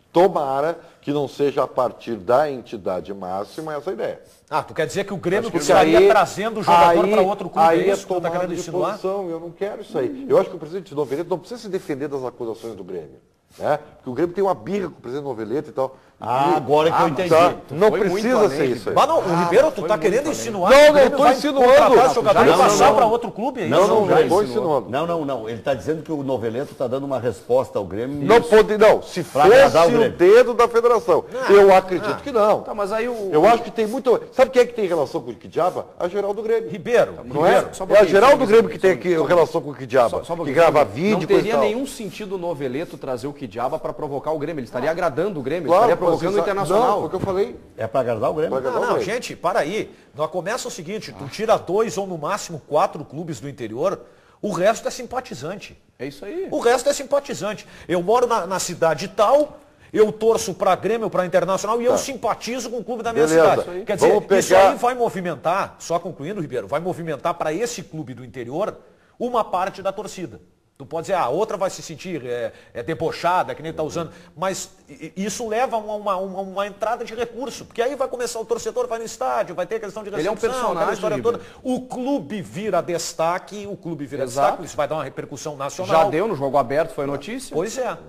Speaker 4: Tomara que não seja a partir da entidade máxima essa ideia.
Speaker 2: Ah, tu quer dizer que o Grêmio
Speaker 4: Acho que
Speaker 2: estaria
Speaker 4: aí-
Speaker 2: trazendo o jogador
Speaker 4: aí-
Speaker 2: para outro clube?
Speaker 4: Aí
Speaker 2: é
Speaker 4: é
Speaker 2: isso que tu tá
Speaker 4: tomada
Speaker 2: querendo
Speaker 4: de
Speaker 2: insinuar?
Speaker 4: posição, eu não quero isso aí. Eu acho que o presidente Noveleto não precisa se defender das acusações do Grêmio. Né? Porque o Grêmio tem uma birra com o presidente Noveleto e tal.
Speaker 3: Ah,
Speaker 4: E-
Speaker 3: agora que eu entendi.
Speaker 4: tá?
Speaker 3: Tu
Speaker 4: Não
Speaker 1: foi muito
Speaker 4: precisa
Speaker 1: além,
Speaker 4: ser isso aí.
Speaker 2: Mas não, o Ribeiro, tu
Speaker 1: foi
Speaker 2: tá
Speaker 1: muito
Speaker 2: querendo
Speaker 1: além.
Speaker 2: insinuar
Speaker 4: Não,
Speaker 2: que o
Speaker 4: não
Speaker 2: Grêmio
Speaker 4: tô
Speaker 2: vai
Speaker 4: insinuando.
Speaker 2: contratar
Speaker 4: Não,
Speaker 2: jogador
Speaker 3: já
Speaker 2: e passar
Speaker 3: insinuou.
Speaker 2: para outro clube? É isso?
Speaker 3: Não, não,
Speaker 4: Não
Speaker 3: já
Speaker 4: estou
Speaker 3: insinuou.
Speaker 4: insinuando.
Speaker 3: Não, não, não. Ele está dizendo que o Noveleto está dando uma resposta ao Grêmio.
Speaker 4: Não pode, não. Se
Speaker 3: Pra agradar
Speaker 4: fosse
Speaker 3: o
Speaker 4: o,
Speaker 3: Grêmio.
Speaker 4: dedo da federação. eu acredito que não.
Speaker 1: Tá, mas aí o...
Speaker 4: Eu acho que tem muito. Sabe quem é que tem relação com o Kidiaba? A geral do Grêmio.
Speaker 2: Ribeiro,
Speaker 4: Não é?
Speaker 2: Ribeiro.
Speaker 1: Só um
Speaker 4: É a
Speaker 1: pouquinho,
Speaker 4: geral
Speaker 1: só um
Speaker 4: do Grêmio
Speaker 1: pouquinho,
Speaker 4: que tem
Speaker 1: só um
Speaker 4: aqui
Speaker 1: pouquinho.
Speaker 4: relação com o Kidiaba.
Speaker 1: Só- só um
Speaker 4: que
Speaker 1: pouquinho.
Speaker 4: grava
Speaker 1: Não
Speaker 4: vídeo e coisa e
Speaker 1: teria
Speaker 4: tal.
Speaker 1: nenhum sentido o Noveleto trazer o Kidiaba para provocar o Grêmio. Ele estaria agradando o Grêmio,
Speaker 4: Claro,
Speaker 1: ele estaria provocando o
Speaker 4: mas-
Speaker 1: Internacional.
Speaker 4: Não, foi o que eu falei.
Speaker 3: É para agradar o Grêmio.
Speaker 4: Pra agradar
Speaker 2: Não,
Speaker 4: o
Speaker 2: não,
Speaker 4: Grêmio.
Speaker 2: gente, para aí. Nós começa o seguinte, tu tira dois ou no máximo quatro clubes do interior, o resto é simpatizante.
Speaker 1: É isso aí.
Speaker 2: O resto é simpatizante. Eu moro na, na cidade tal, eu torço para Grêmio, para Internacional e eu simpatizo com o clube da minha
Speaker 4: Beleza.
Speaker 2: cidade.
Speaker 4: Isso aí.
Speaker 2: Quer dizer,
Speaker 4: Vamos
Speaker 2: isso
Speaker 4: pegar-
Speaker 2: aí vai movimentar, só concluindo, Ribeiro, vai movimentar para esse clube do interior uma parte da torcida. Tu pode dizer, ah, a outra vai se sentir é, é debochada, que nem está usando, mas i- isso leva a uma, uma, uma entrada de recurso, porque aí vai começar o torcedor, vai no estádio, vai ter questão de
Speaker 1: Ele é um
Speaker 2: recepção,
Speaker 1: personagem,
Speaker 2: aquela história toda.
Speaker 1: Ribeiro.
Speaker 2: O clube vira destaque, o clube vira
Speaker 1: Exato.
Speaker 2: destaque, isso vai dar uma repercussão nacional.
Speaker 1: Já deu no jogo aberto, foi notícia.
Speaker 2: Pois é.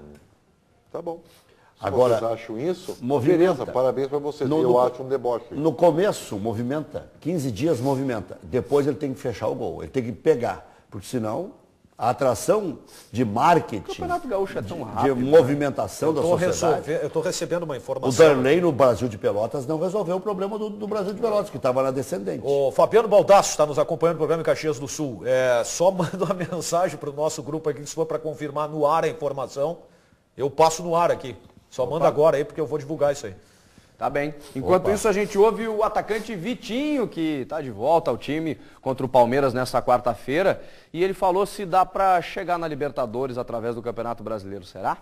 Speaker 4: Tá bom. Se
Speaker 3: Agora,
Speaker 4: vocês acham isso,
Speaker 3: movimenta.
Speaker 4: beleza, parabéns para vocês.
Speaker 3: No-
Speaker 4: eu
Speaker 3: no-
Speaker 4: acho um deboche.
Speaker 3: No começo, movimenta. quinze dias, movimenta. Depois ele tem que fechar o gol. Ele tem que pegar. Porque senão, a atração de marketing,
Speaker 1: O Campeonato Gaúcho é tão
Speaker 3: de
Speaker 1: rápido.
Speaker 3: movimentação da
Speaker 2: Tô
Speaker 3: sociedade.
Speaker 2: resolve- eu estou recebendo uma
Speaker 3: O
Speaker 2: informação.
Speaker 3: Darley no Brasil de Pelotas não resolveu o problema do, do Brasil de Pelotas, que estava na descendente.
Speaker 2: O Fabiano Baldasso está nos acompanhando no programa em Caxias do Sul. É, só manda uma mensagem para o nosso grupo aqui, que se for para confirmar no ar a informação, eu passo no ar aqui. Só manda agora aí, porque eu vou divulgar isso aí.
Speaker 1: Tá bem. Enquanto
Speaker 3: Opa.
Speaker 1: isso, a gente ouve o atacante Vitinho, que está de volta ao time contra o Palmeiras nessa quarta-feira. E ele falou se dá para chegar na Libertadores através do Campeonato Brasileiro. Será?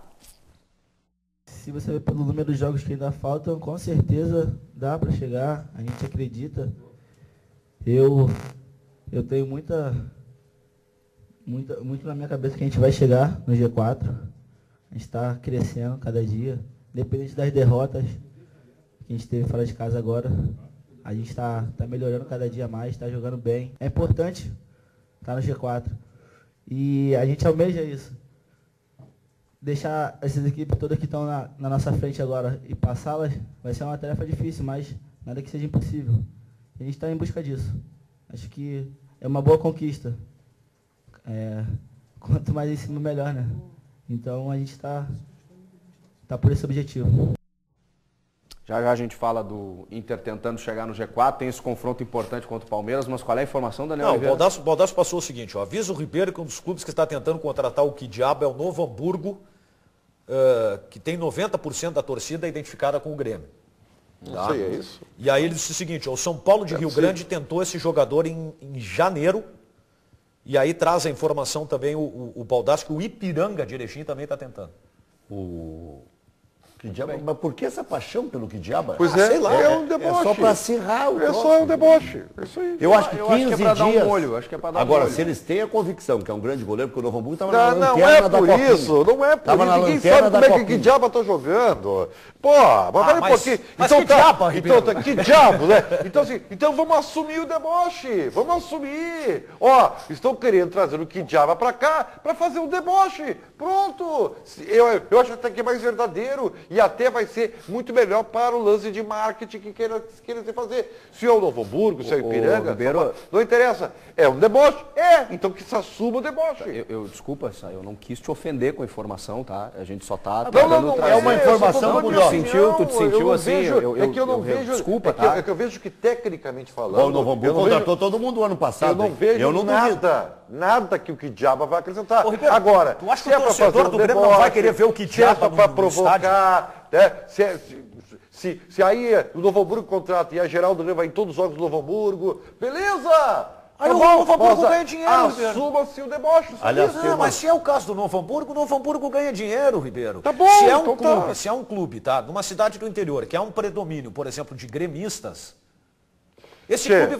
Speaker 9: Se você ver pelo número de jogos que ainda faltam, com certeza dá para chegar. A gente acredita. Eu, eu tenho muita, muita, muito na minha cabeça que a gente vai chegar no G quatro. A gente está crescendo cada dia. Independente das derrotas que a gente teve fora de casa agora, a gente está tá melhorando cada dia mais, está jogando bem. É importante estar no G quatro. E a gente almeja isso. Deixar essas equipes todas que estão na, na nossa frente agora e passá-las vai ser uma tarefa difícil, mas nada que seja impossível. A gente está em busca disso. Acho que é uma boa conquista. É, quanto mais em cima, melhor, né? Então a gente está tá por esse objetivo.
Speaker 1: Já já a gente fala do Inter tentando chegar no G quatro, tem esse confronto importante contra o Palmeiras, mas qual é a informação, Daniel
Speaker 2: Não, o
Speaker 1: Oliveira?
Speaker 2: Baldasso, o Baldasso passou o seguinte, ó, avisa o Ribeiro que um dos clubes que está tentando contratar o Kidiaba é o Novo Hamburgo, uh, que tem noventa por cento da torcida identificada com o Grêmio.
Speaker 4: Não sei, é isso?
Speaker 2: E aí ele disse o seguinte, ó, o São Paulo de Rio Grande tentou esse jogador em, em janeiro, e aí traz a informação também o, o, o Baldasso que o Ipiranga de Erechim também está tentando.
Speaker 3: O... Que diabo... Mas por que essa paixão pelo que diabo?
Speaker 4: Pois
Speaker 2: Ah,
Speaker 4: é,
Speaker 2: sei lá,
Speaker 4: é,
Speaker 2: é-
Speaker 4: um
Speaker 3: É
Speaker 4: deboche.
Speaker 3: só para acirrar o
Speaker 4: É
Speaker 3: troço.
Speaker 4: só um deboche. É isso aí.
Speaker 3: Eu acho que
Speaker 1: Eu acho que é
Speaker 3: quinze
Speaker 1: pra dar um
Speaker 3: dias.
Speaker 1: molho, acho que é pra dar um
Speaker 3: Agora,
Speaker 1: molho.
Speaker 3: se eles têm a convicção que é um grande goleiro, porque o Novo Hamburgo estava
Speaker 4: Não,
Speaker 3: na
Speaker 4: não
Speaker 3: lanterna
Speaker 4: é
Speaker 3: da
Speaker 4: por
Speaker 3: Copinha.
Speaker 4: isso, não é por
Speaker 3: Tava
Speaker 4: isso.
Speaker 3: na
Speaker 4: Ninguém
Speaker 3: lanterna
Speaker 4: sabe
Speaker 3: da
Speaker 4: como é que
Speaker 3: Copinha.
Speaker 4: que diabo tá jogando. Pô, mas
Speaker 2: Ah,
Speaker 4: peraí um
Speaker 2: mas-
Speaker 4: pouquinho.
Speaker 2: mas
Speaker 4: então
Speaker 2: que
Speaker 4: tá,
Speaker 2: diabo, Ribeiro?
Speaker 4: então tá, que diabo, né? Então assim, então vamos assumir o deboche, vamos assumir. Ó, estão querendo trazer o que diabo pra cá pra fazer um deboche. Pronto. Eu, eu acho até que é mais verdadeiro e até vai ser muito melhor para o lance de marketing que queira, queira fazer. Se é o Novo Hamburgo, se é o
Speaker 1: Ô,
Speaker 4: Ipiranga,
Speaker 1: Ribeiro-
Speaker 4: só- não interessa. É um deboche? É, então que se assuma o deboche.
Speaker 1: Eu, eu- desculpa, Sa, eu não quis te ofender com a informação, tá? A gente só tá
Speaker 4: Não, não,
Speaker 1: tentando
Speaker 4: não,
Speaker 1: trazer.
Speaker 3: é uma
Speaker 4: eu só tô
Speaker 3: informação
Speaker 4: falando
Speaker 3: por
Speaker 4: de
Speaker 3: nós.
Speaker 1: Tu sentiu, tu te
Speaker 4: opinião,
Speaker 1: sentiu
Speaker 4: eu não
Speaker 1: assim,
Speaker 4: vejo-
Speaker 1: eu- eu-
Speaker 4: é que eu não
Speaker 1: eu- eu-
Speaker 4: vejo,
Speaker 1: desculpa,
Speaker 4: é que, eu-
Speaker 1: tá?
Speaker 4: é que eu vejo que tecnicamente falando,
Speaker 3: O Novo
Speaker 4: eu
Speaker 3: Hamburgo
Speaker 4: não
Speaker 3: contratou
Speaker 4: vejo,
Speaker 3: todo mundo ano passado.
Speaker 4: eu não
Speaker 3: hein?
Speaker 4: vejo
Speaker 3: eu não duvido.
Speaker 4: nada, nada que o Kidiaba vai acrescentar.
Speaker 2: Ô, Ribeiro,
Speaker 4: Agora,
Speaker 2: tu acha
Speaker 4: se
Speaker 2: que o
Speaker 4: é pra
Speaker 2: torcedor
Speaker 4: fazer um
Speaker 2: do Grêmio não
Speaker 4: deboche,
Speaker 2: vai querer ver o Kidiaba
Speaker 4: se é
Speaker 2: no-
Speaker 4: pra
Speaker 2: no
Speaker 4: provocar, né? se, é- se, se, se aí o Novo Hamburgo contrata e a Geraldo Grêmio vai em todos os jogos do Novo Hamburgo, beleza!
Speaker 2: Aí
Speaker 4: Tá
Speaker 2: o
Speaker 4: bom,
Speaker 2: Novo Hamburgo
Speaker 4: mas
Speaker 2: ganha dinheiro, Ribeiro.
Speaker 4: assuma-se o deboche. só
Speaker 3: Aliás,
Speaker 4: isso.
Speaker 3: tem
Speaker 2: Não,
Speaker 3: uma-
Speaker 2: mas se é o caso do Novo Hamburgo, o Novo Hamburgo ganha dinheiro, Ribeiro.
Speaker 4: Tá bom,
Speaker 2: se é um
Speaker 4: então
Speaker 2: clube,
Speaker 4: tá.
Speaker 2: se é um clube, tá? Numa cidade do interior, que há um predomínio, por exemplo, de gremistas, esse
Speaker 4: Che,
Speaker 2: clube.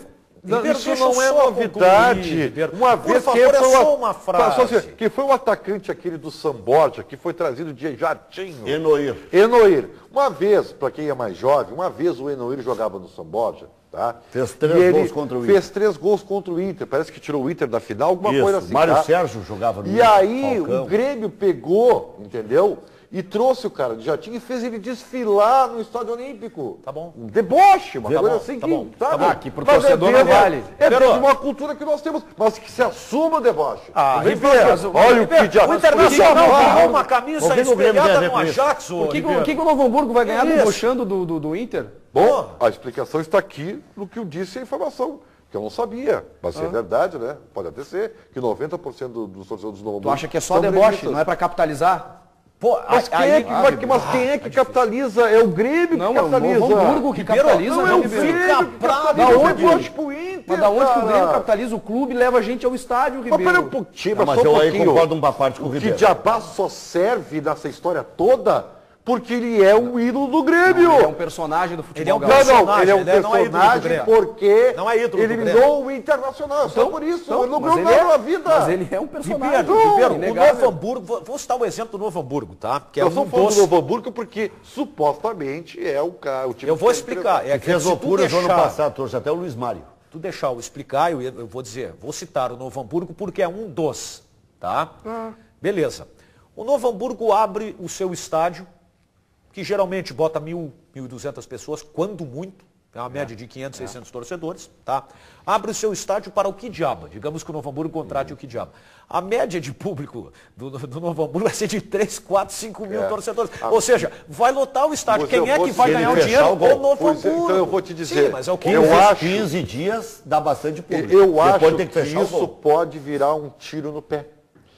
Speaker 4: Não,
Speaker 2: Ribeiro,
Speaker 4: isso
Speaker 2: deixa
Speaker 4: não
Speaker 2: eu
Speaker 4: é
Speaker 2: só
Speaker 4: novidade.
Speaker 2: concluir, Ribeiro.
Speaker 4: Uma
Speaker 2: Por
Speaker 4: vez
Speaker 2: favor,
Speaker 4: quem
Speaker 2: é
Speaker 4: foi
Speaker 2: só
Speaker 4: o-
Speaker 2: uma
Speaker 4: Só assim,
Speaker 2: frase.
Speaker 4: quem foi o atacante aquele do Samborja, que foi trazido de Jartinho?
Speaker 3: Enoir.
Speaker 4: Enoir. Uma vez, para quem é mais jovem, uma vez o Enoir jogava no Samborja, tá?
Speaker 3: Fez três
Speaker 4: E ele
Speaker 3: gols contra o Inter.
Speaker 4: Fez três gols contra o Inter. Parece que tirou o Inter da final, alguma
Speaker 3: Isso,
Speaker 4: coisa assim.
Speaker 3: Mário
Speaker 4: tá?
Speaker 3: Sérgio jogava no
Speaker 4: E
Speaker 3: Inter,
Speaker 4: aí
Speaker 3: Falcão.
Speaker 4: o Grêmio pegou, entendeu? E trouxe o cara de Jardim e fez ele desfilar no Estádio Olímpico.
Speaker 2: Tá bom.
Speaker 4: Um deboche, uma
Speaker 2: Tá
Speaker 4: coisa
Speaker 2: bom,
Speaker 4: assim
Speaker 2: tá
Speaker 4: que,
Speaker 2: bom,
Speaker 4: sabe?
Speaker 2: tá bom.
Speaker 1: Ah, que pro
Speaker 4: Mas
Speaker 1: torcedor
Speaker 4: é
Speaker 1: não
Speaker 4: dentro-
Speaker 1: vale.
Speaker 4: É dentro
Speaker 2: Ribeiro.
Speaker 4: de uma cultura que nós temos, mas que se assuma o deboche.
Speaker 2: Ah,
Speaker 4: Não vem
Speaker 2: Ribeiro,
Speaker 4: fazer,
Speaker 2: mas o-
Speaker 4: olha o
Speaker 2: Ribeiro,
Speaker 4: que diabo.
Speaker 2: o Internacional
Speaker 4: Ah,
Speaker 2: ganhou uma camisa
Speaker 3: o que que o Grêmio tem a
Speaker 2: espelhada
Speaker 3: ver
Speaker 2: no
Speaker 3: com isso?
Speaker 2: Ajax, ô
Speaker 1: O que, que,
Speaker 2: Ribeiro.
Speaker 1: o que que o Novo Hamburgo vai ganhar
Speaker 2: Isso.
Speaker 1: debochando do, do, do Inter?
Speaker 4: Bom, a explicação está aqui no que eu disse a informação, que eu não sabia. Mas é verdade, né? Pode até ser que noventa por cento dos torcedores do Novo
Speaker 1: Tu acha que é só
Speaker 4: são
Speaker 1: deboche,
Speaker 4: gremistas.
Speaker 1: não é pra capitalizar?
Speaker 2: Pô,
Speaker 4: Mas quem,
Speaker 2: aí-
Speaker 4: é que, mas, mas quem é que capitaliza? É o Grêmio
Speaker 1: Não,
Speaker 4: que
Speaker 1: é o
Speaker 4: capitaliza.
Speaker 1: Novo Hamburgo que
Speaker 2: Ribeiro,
Speaker 1: capitaliza,
Speaker 4: Não,
Speaker 1: né,
Speaker 4: é o
Speaker 1: Ribeiro?
Speaker 4: Grêmio
Speaker 2: Fica
Speaker 4: que
Speaker 2: bravo,
Speaker 4: capitaliza.
Speaker 1: da
Speaker 4: O
Speaker 1: onde?
Speaker 4: deboche pro Inter,
Speaker 1: Mas da onde que o
Speaker 4: cara?
Speaker 1: Grêmio capitaliza o clube e leva a gente ao estádio,
Speaker 4: Mas peraí um
Speaker 1: Ribeiro?
Speaker 4: pouquinho,
Speaker 3: Não,
Speaker 4: mas
Speaker 3: mas
Speaker 4: só um
Speaker 3: eu aí
Speaker 4: pouquinho.
Speaker 3: concordo uma parte com o
Speaker 4: Que
Speaker 3: Ribeiro.
Speaker 4: Diabá só serve nessa história toda porque ele é o ídolo do Grêmio.
Speaker 1: Ele é um personagem do futebol
Speaker 2: Ele é um
Speaker 4: Não,
Speaker 1: gaúcho.
Speaker 4: não, ele é um
Speaker 2: Ele não é ídolo do
Speaker 4: personagem
Speaker 2: Grêmio.
Speaker 4: porque
Speaker 2: Não é ídolo do
Speaker 4: eliminou o Internacional. Só por isso.
Speaker 1: Então,
Speaker 4: ele não
Speaker 1: mas
Speaker 4: ganhou
Speaker 1: ele
Speaker 4: nada
Speaker 1: é-
Speaker 4: na vida.
Speaker 1: Mas ele é um personagem.
Speaker 2: Ribeiro, Ribeiro, o
Speaker 1: inegável.
Speaker 2: Novo Hamburgo, vou, vou citar o exemplo do Novo Hamburgo, tá? Que é
Speaker 4: Eu
Speaker 2: um
Speaker 4: sou fã
Speaker 2: dos...
Speaker 4: do Novo Hamburgo porque supostamente é o cara, o time
Speaker 2: Eu vou
Speaker 4: que tem
Speaker 2: explicar. É que
Speaker 3: Fez
Speaker 2: se tu
Speaker 3: loucuras no ano
Speaker 2: deixar-
Speaker 3: passado, trouxe até o Luiz Mário.
Speaker 2: tu deixar eu explicar, eu, eu vou dizer, vou citar o Novo Hamburgo porque é um dos, tá? Beleza. O Novo Hamburgo abre o seu estádio, que geralmente bota mil, mil e duzentas pessoas, quando muito, é uma média de quinhentos, seiscentos torcedores, tá? Abre o seu estádio para o Quidiaba, digamos que o Novo Hamburgo contrate o Quidiaba. A média de público do, do Novo Hamburgo vai ser de três, quatro, cinco mil
Speaker 4: É.
Speaker 2: torcedores. Ou seja, vai lotar o estádio.
Speaker 4: Mas
Speaker 2: Quem
Speaker 4: eu
Speaker 2: é
Speaker 4: vou-
Speaker 2: que vai
Speaker 3: se
Speaker 2: ganhar
Speaker 3: ele
Speaker 2: o
Speaker 3: fechar
Speaker 2: dinheiro?
Speaker 3: o gol.
Speaker 2: O Novo
Speaker 4: Pois é,
Speaker 2: Hamburgo.
Speaker 4: então eu vou te dizer,
Speaker 2: Sim, mas é o que
Speaker 4: eu
Speaker 3: quinze,
Speaker 4: acho-
Speaker 3: quinze dias dá bastante público.
Speaker 4: Eu
Speaker 3: Depois
Speaker 4: acho
Speaker 3: tem
Speaker 4: que,
Speaker 3: que fechar o
Speaker 4: isso
Speaker 3: gol.
Speaker 4: pode virar um tiro no pé.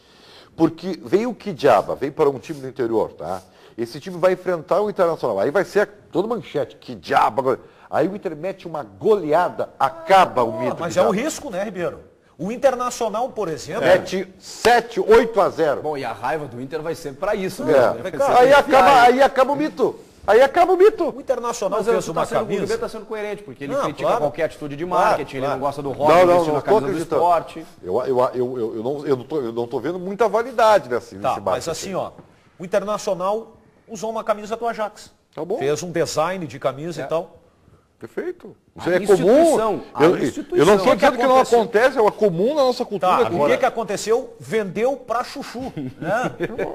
Speaker 4: Porque veio o Quidiaba, veio para um time do interior, tá? Esse time vai enfrentar o Internacional. Aí vai ser toda manchete, Quidiaba. agora. Aí o Inter mete uma goleada, acaba o mito.
Speaker 2: Mas é um
Speaker 4: Quidiaba.
Speaker 2: risco, né, Ribeiro? O Internacional, por exemplo...
Speaker 4: Mete sete, oito a zero.
Speaker 1: Bom, e a raiva do Inter vai ser pra isso,
Speaker 4: É.
Speaker 1: né? Vai ser
Speaker 4: Aí,
Speaker 1: pra
Speaker 4: acaba,
Speaker 1: enfiar
Speaker 4: aí acaba o mito. Aí acaba o mito.
Speaker 2: O Internacional
Speaker 1: Mas eu,
Speaker 2: fez
Speaker 1: tu
Speaker 2: uma
Speaker 1: tá sendo, o
Speaker 2: camisa...
Speaker 1: Ribeiro está sendo coerente, porque ele
Speaker 2: Não,
Speaker 1: critica
Speaker 2: claro.
Speaker 1: qualquer atitude de
Speaker 2: Claro,
Speaker 1: marketing, ele
Speaker 2: claro.
Speaker 1: não gosta do rock,
Speaker 4: Não, não,
Speaker 1: investir
Speaker 4: não
Speaker 1: na
Speaker 4: estou
Speaker 1: camisa do
Speaker 4: acreditando.
Speaker 1: esporte.
Speaker 4: Eu, eu, eu, eu, eu não eu não tô, eu não tô vendo muita validade nesse,
Speaker 2: Tá,
Speaker 4: nesse
Speaker 2: mas
Speaker 4: marketing.
Speaker 2: assim, ó, o Internacional usou uma camisa do Ajax.
Speaker 4: Tá bom.
Speaker 2: Fez um design de camisa
Speaker 1: É.
Speaker 2: e tal.
Speaker 4: Perfeito.
Speaker 1: A
Speaker 4: Isso é
Speaker 1: instituição,
Speaker 4: comum.
Speaker 1: a
Speaker 4: Eu,
Speaker 1: instituição.
Speaker 4: eu não
Speaker 1: O
Speaker 4: estou
Speaker 1: que
Speaker 4: dizendo
Speaker 2: que
Speaker 4: que não
Speaker 2: aconteceu?
Speaker 4: acontece, é comum na nossa cultura.
Speaker 2: Tá,
Speaker 4: aqui.
Speaker 2: o que que aconteceu? Vendeu pra chuchu. Né?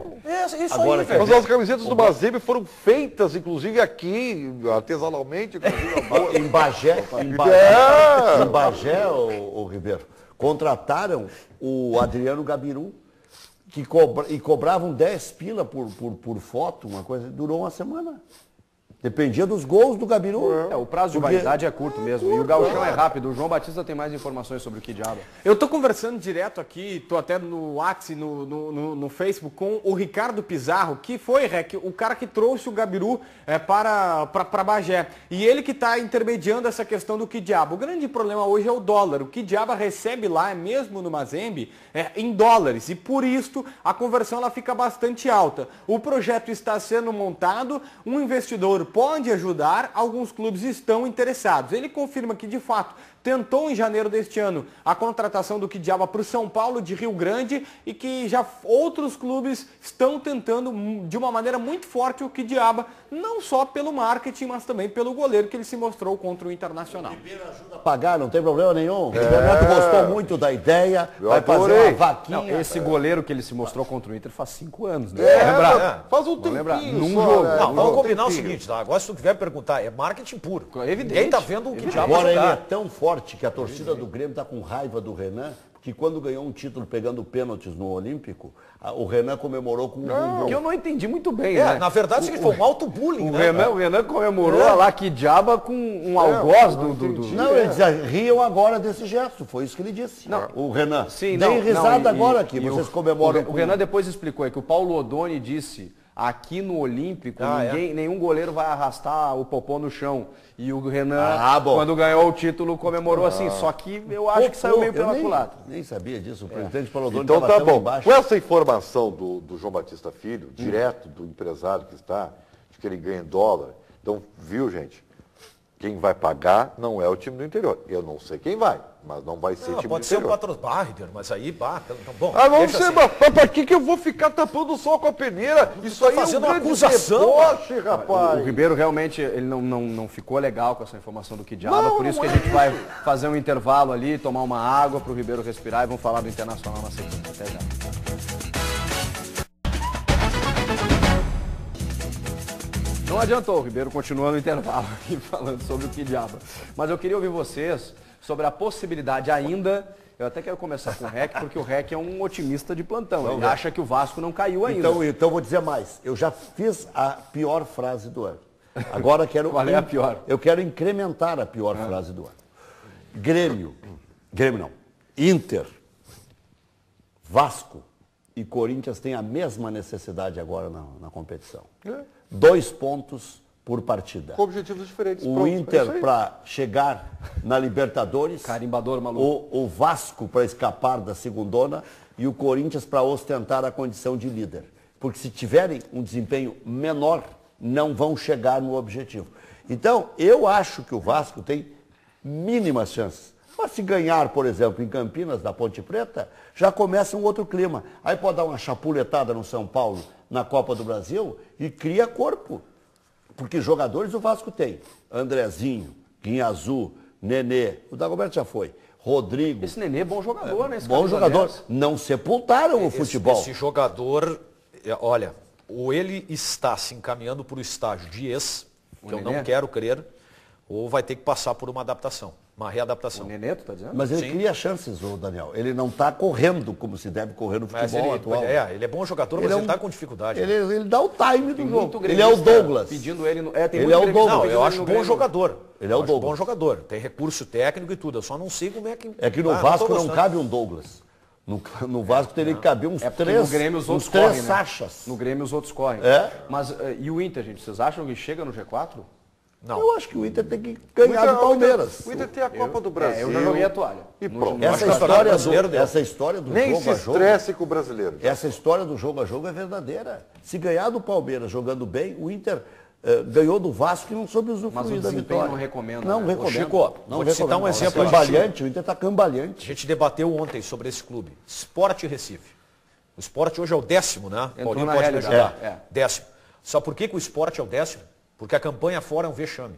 Speaker 2: É, isso
Speaker 3: Agora,
Speaker 2: aí, velho.
Speaker 4: Mas as camisetas do Mazembe foram feitas, inclusive aqui, artesanalmente. Inclusive, a boa.
Speaker 3: Em Bagé, em
Speaker 4: É.
Speaker 3: Bagé, em Bagé o, o Ribeiro, contrataram o Adriano Gabiru, que cobra, e cobravam dez pila por, por, por foto, uma coisa, durou uma semana. Dependia dos gols do Gabiru.
Speaker 1: É, o prazo de
Speaker 3: Porque-
Speaker 1: validade é curto mesmo. E o gauchão é rápido. O João Batista tem mais informações sobre o Quidiaba.
Speaker 5: Eu tô conversando direto aqui, tô até no WhatsApp, no, no, no, no Facebook, com o Ricardo Pizarro, que foi, Rec, o cara que trouxe o Gabiru é, para, para, para Bagé. E ele que está intermediando essa questão do Quidiaba. O grande problema hoje é o dólar. O Quidiaba recebe lá, mesmo no Mazembe, é, em dólares. E por isso a conversão ela fica bastante alta. O projeto está sendo montado, um investidor pode ajudar, alguns clubes estão interessados. Ele confirma que, de fato, tentou em janeiro deste ano a contratação do Quidiaba para o São Paulo de Rio Grande e que já outros clubes estão tentando de uma maneira muito forte o Quidiaba, não só pelo marketing, mas também pelo goleiro que ele se mostrou contra o Internacional.
Speaker 3: Pagar, não tem problema nenhum. O Bebeto gostou muito da ideia,
Speaker 4: Eu
Speaker 3: vai fazer
Speaker 4: adorei.
Speaker 3: uma vaquinha.
Speaker 1: Não, esse goleiro que ele se mostrou contra o Inter faz cinco anos, né?
Speaker 4: É,
Speaker 1: lembrar.
Speaker 4: faz um
Speaker 1: Vamos
Speaker 4: tempinho
Speaker 1: lembrar. Num
Speaker 4: só,
Speaker 1: jogo.
Speaker 4: né?
Speaker 2: Não,
Speaker 4: Um
Speaker 2: vamos
Speaker 4: jogo.
Speaker 2: combinar o
Speaker 4: Tempinho.
Speaker 2: seguinte, tá? Agora se tu quiser perguntar, é marketing puro.
Speaker 1: É evidente.
Speaker 2: Ninguém tá vendo o Quidiaba
Speaker 3: Agora ele é
Speaker 2: jogar.
Speaker 3: tão forte que a torcida do Grêmio está com raiva do Renan, que quando ganhou um título pegando pênaltis no Olímpico, a- o Renan comemorou com um gol.
Speaker 1: Que eu não entendi muito bem,
Speaker 2: É,
Speaker 1: né?
Speaker 2: na verdade, isso foi um auto-bullying,
Speaker 1: O
Speaker 2: né?
Speaker 1: Renan, o Renan comemorou
Speaker 2: É.
Speaker 1: lá Quidiaba com um algoz do... do, do...
Speaker 3: Não, ele dizia, riam agora desse gesto, foi isso que ele disse.
Speaker 1: Não.
Speaker 3: O Renan.
Speaker 1: Sim,
Speaker 3: Dei
Speaker 1: não,
Speaker 3: risada
Speaker 1: não, e-
Speaker 3: agora
Speaker 1: e-
Speaker 3: aqui,
Speaker 1: e
Speaker 3: vocês
Speaker 1: o-
Speaker 3: comemoram.
Speaker 1: O, o Renan depois explicou, é que o Paulo Odoni disse, aqui no Olímpico,
Speaker 2: Ah,
Speaker 1: ninguém, nenhum goleiro vai arrastar o popô no chão. E o Renan,
Speaker 3: Ah, bom.
Speaker 1: quando ganhou o título, comemorou assim. Só que eu acho que saiu meio
Speaker 3: eu
Speaker 1: pela
Speaker 3: nem,
Speaker 1: culatra.
Speaker 3: nem sabia disso, o presidente Paulo Odoni
Speaker 4: Então
Speaker 3: estava
Speaker 4: tá
Speaker 3: tão
Speaker 4: bom.
Speaker 3: embaixo.
Speaker 4: Com essa informação do, do João Batista Filho, direto do empresário que está, de que ele ganha em dólar. Então, viu, gente? Quem vai pagar não é o time do interior. Eu não sei quem vai, mas não vai ser
Speaker 2: Não,
Speaker 4: time
Speaker 2: pode
Speaker 4: do
Speaker 2: ser
Speaker 4: interior.
Speaker 2: o Patros Barrider, mas aí, bah, então, bom.
Speaker 4: Ah, não
Speaker 2: deixa
Speaker 4: sei,
Speaker 2: assim.
Speaker 4: mas mas pra que, que eu vou ficar tapando o sol com a peneira? Isso aí
Speaker 2: fazendo
Speaker 4: é um
Speaker 2: uma
Speaker 4: grande
Speaker 2: acusação,
Speaker 4: deboche,
Speaker 1: O,
Speaker 4: rapaz.
Speaker 1: o Ribeiro realmente ele não, não, não ficou legal com essa informação do Kidiaba,
Speaker 4: Não,
Speaker 1: por isso
Speaker 4: não
Speaker 1: que a
Speaker 4: é
Speaker 1: gente vai fazer um intervalo ali, tomar uma água para o Ribeiro respirar e vamos falar do Internacional na sequência. Até já. Não adiantou, o Ribeiro continua no intervalo aqui falando sobre o Kidiaba. Mas eu queria ouvir vocês sobre a possibilidade ainda, eu até quero começar com o Rec, porque o Rec é um otimista de plantão, ele acha que o Vasco não caiu ainda.
Speaker 3: Então, então vou dizer mais. Eu já fiz a pior frase do ano. Agora quero.
Speaker 1: Qual é a pior?
Speaker 3: Eu quero incrementar a pior ah. frase do ano. Grêmio. Grêmio não. Inter, Vasco e Corinthians têm a mesma necessidade agora na, na competição. É. Dois pontos por partida.
Speaker 4: Com objetivos diferentes.
Speaker 3: O
Speaker 4: Pronto,
Speaker 3: Inter
Speaker 4: é
Speaker 3: para chegar na Libertadores.
Speaker 1: Carimbador maluco.
Speaker 3: O, o Vasco para escapar da segundona e o Corinthians para ostentar a condição de líder. Porque se tiverem um desempenho menor, não vão chegar no objetivo. Então, eu acho que o Vasco tem mínimas chances. Mas se ganhar, por exemplo, em Campinas, da Ponte Preta, já começa um outro clima. Aí pode dar uma chapuletada no São Paulo, na Copa do Brasil, e cria corpo. Porque jogadores o Vasco tem. Andrezinho, Guinhazu, Nenê, o Dagoberto já foi. Rodrigo.
Speaker 1: Esse Nenê é bom jogador, né? Esse
Speaker 3: Bom jogador.
Speaker 1: dez.
Speaker 3: Não sepultaram o
Speaker 2: Esse,
Speaker 3: futebol.
Speaker 2: Esse jogador, olha, ou ele está se encaminhando para o estágio de ex, que
Speaker 1: O
Speaker 2: eu
Speaker 1: Nenê?
Speaker 2: não quero crer, ou vai ter que passar por uma adaptação, uma readaptação.
Speaker 1: O Nenê, tu tá dizendo?
Speaker 3: Mas ele
Speaker 2: Sim.
Speaker 3: cria chances, o Daniel. Ele não está correndo como se deve correr no
Speaker 2: Mas
Speaker 3: futebol
Speaker 2: ele,
Speaker 3: atual.
Speaker 2: é, ele é bom jogador,
Speaker 3: Ele
Speaker 2: mas
Speaker 3: é
Speaker 2: ele
Speaker 3: um-
Speaker 2: está com dificuldade.
Speaker 3: Ele, ele dá o time do
Speaker 1: Tem
Speaker 3: jogo.
Speaker 1: muito
Speaker 3: Ele é o
Speaker 1: gremista
Speaker 3: Douglas.
Speaker 1: Pedindo ele no... É, tem
Speaker 3: Ele
Speaker 1: muito
Speaker 3: é o
Speaker 1: gremista
Speaker 3: Douglas.
Speaker 2: Não,
Speaker 1: pedindo
Speaker 2: eu
Speaker 1: ele
Speaker 2: acho
Speaker 1: no
Speaker 2: bom
Speaker 1: Grêmio.
Speaker 2: jogador.
Speaker 3: Ele é o
Speaker 2: Eu acho
Speaker 3: Douglas.
Speaker 2: bom jogador. Tem recurso técnico e tudo. Eu só não sigo como é que.
Speaker 3: É que no
Speaker 2: Ah,
Speaker 3: Vasco
Speaker 2: tô
Speaker 3: não,
Speaker 2: gostando.
Speaker 3: cabe um Douglas. No, no Vasco teria que caber uns
Speaker 1: É porque
Speaker 3: três,
Speaker 1: no Grêmio os
Speaker 3: uns
Speaker 1: outros
Speaker 3: três
Speaker 1: correm, né?
Speaker 3: Sachas.
Speaker 1: No Grêmio os outros correm.
Speaker 3: É?
Speaker 1: Mas eh, e o Inter, gente? Vocês acham que chega no G quatro?
Speaker 2: Não.
Speaker 3: Eu acho que o Inter tem que
Speaker 4: O
Speaker 3: ganhar
Speaker 4: Inter-
Speaker 3: do Palmeiras.
Speaker 4: O Inter tem a Copa do Brasil.
Speaker 1: É, eu já joguei a toalha.
Speaker 4: E
Speaker 1: No-
Speaker 4: pronto.
Speaker 1: no-
Speaker 3: Essa
Speaker 2: Campeonato
Speaker 3: história,
Speaker 2: Brasileiro
Speaker 3: do,
Speaker 2: deu.
Speaker 3: essa história do
Speaker 4: Nem
Speaker 3: jogo
Speaker 4: se
Speaker 3: a jogo.
Speaker 4: estresse com o brasileiro.
Speaker 3: Essa história do jogo a jogo é verdadeira. Se ganhar do Palmeiras jogando bem, o Inter eh, ganhou do Vasco e não soube
Speaker 1: Mas
Speaker 3: usufruir
Speaker 1: o
Speaker 3: da
Speaker 1: desempenho
Speaker 3: vitória.
Speaker 1: não recomenda,
Speaker 3: Não
Speaker 1: né?
Speaker 2: Ô,
Speaker 3: recomenda.
Speaker 2: Chico,
Speaker 3: não
Speaker 2: vou te citar um
Speaker 3: recomenda.
Speaker 2: exemplo
Speaker 3: Tá
Speaker 2: aí.
Speaker 3: cambalhante, o Inter está
Speaker 2: A
Speaker 3: cambalhante.
Speaker 2: gente debateu ontem sobre esse clube. Sport Recife. O Sport hoje é o décimo, né?
Speaker 1: Entrou
Speaker 2: Paulinho
Speaker 1: na
Speaker 2: pode me
Speaker 1: realidade.
Speaker 2: ajudar.
Speaker 1: É.
Speaker 2: Décimo. Sabe por que, que o Sport é o décimo? Porque a campanha fora é um vexame.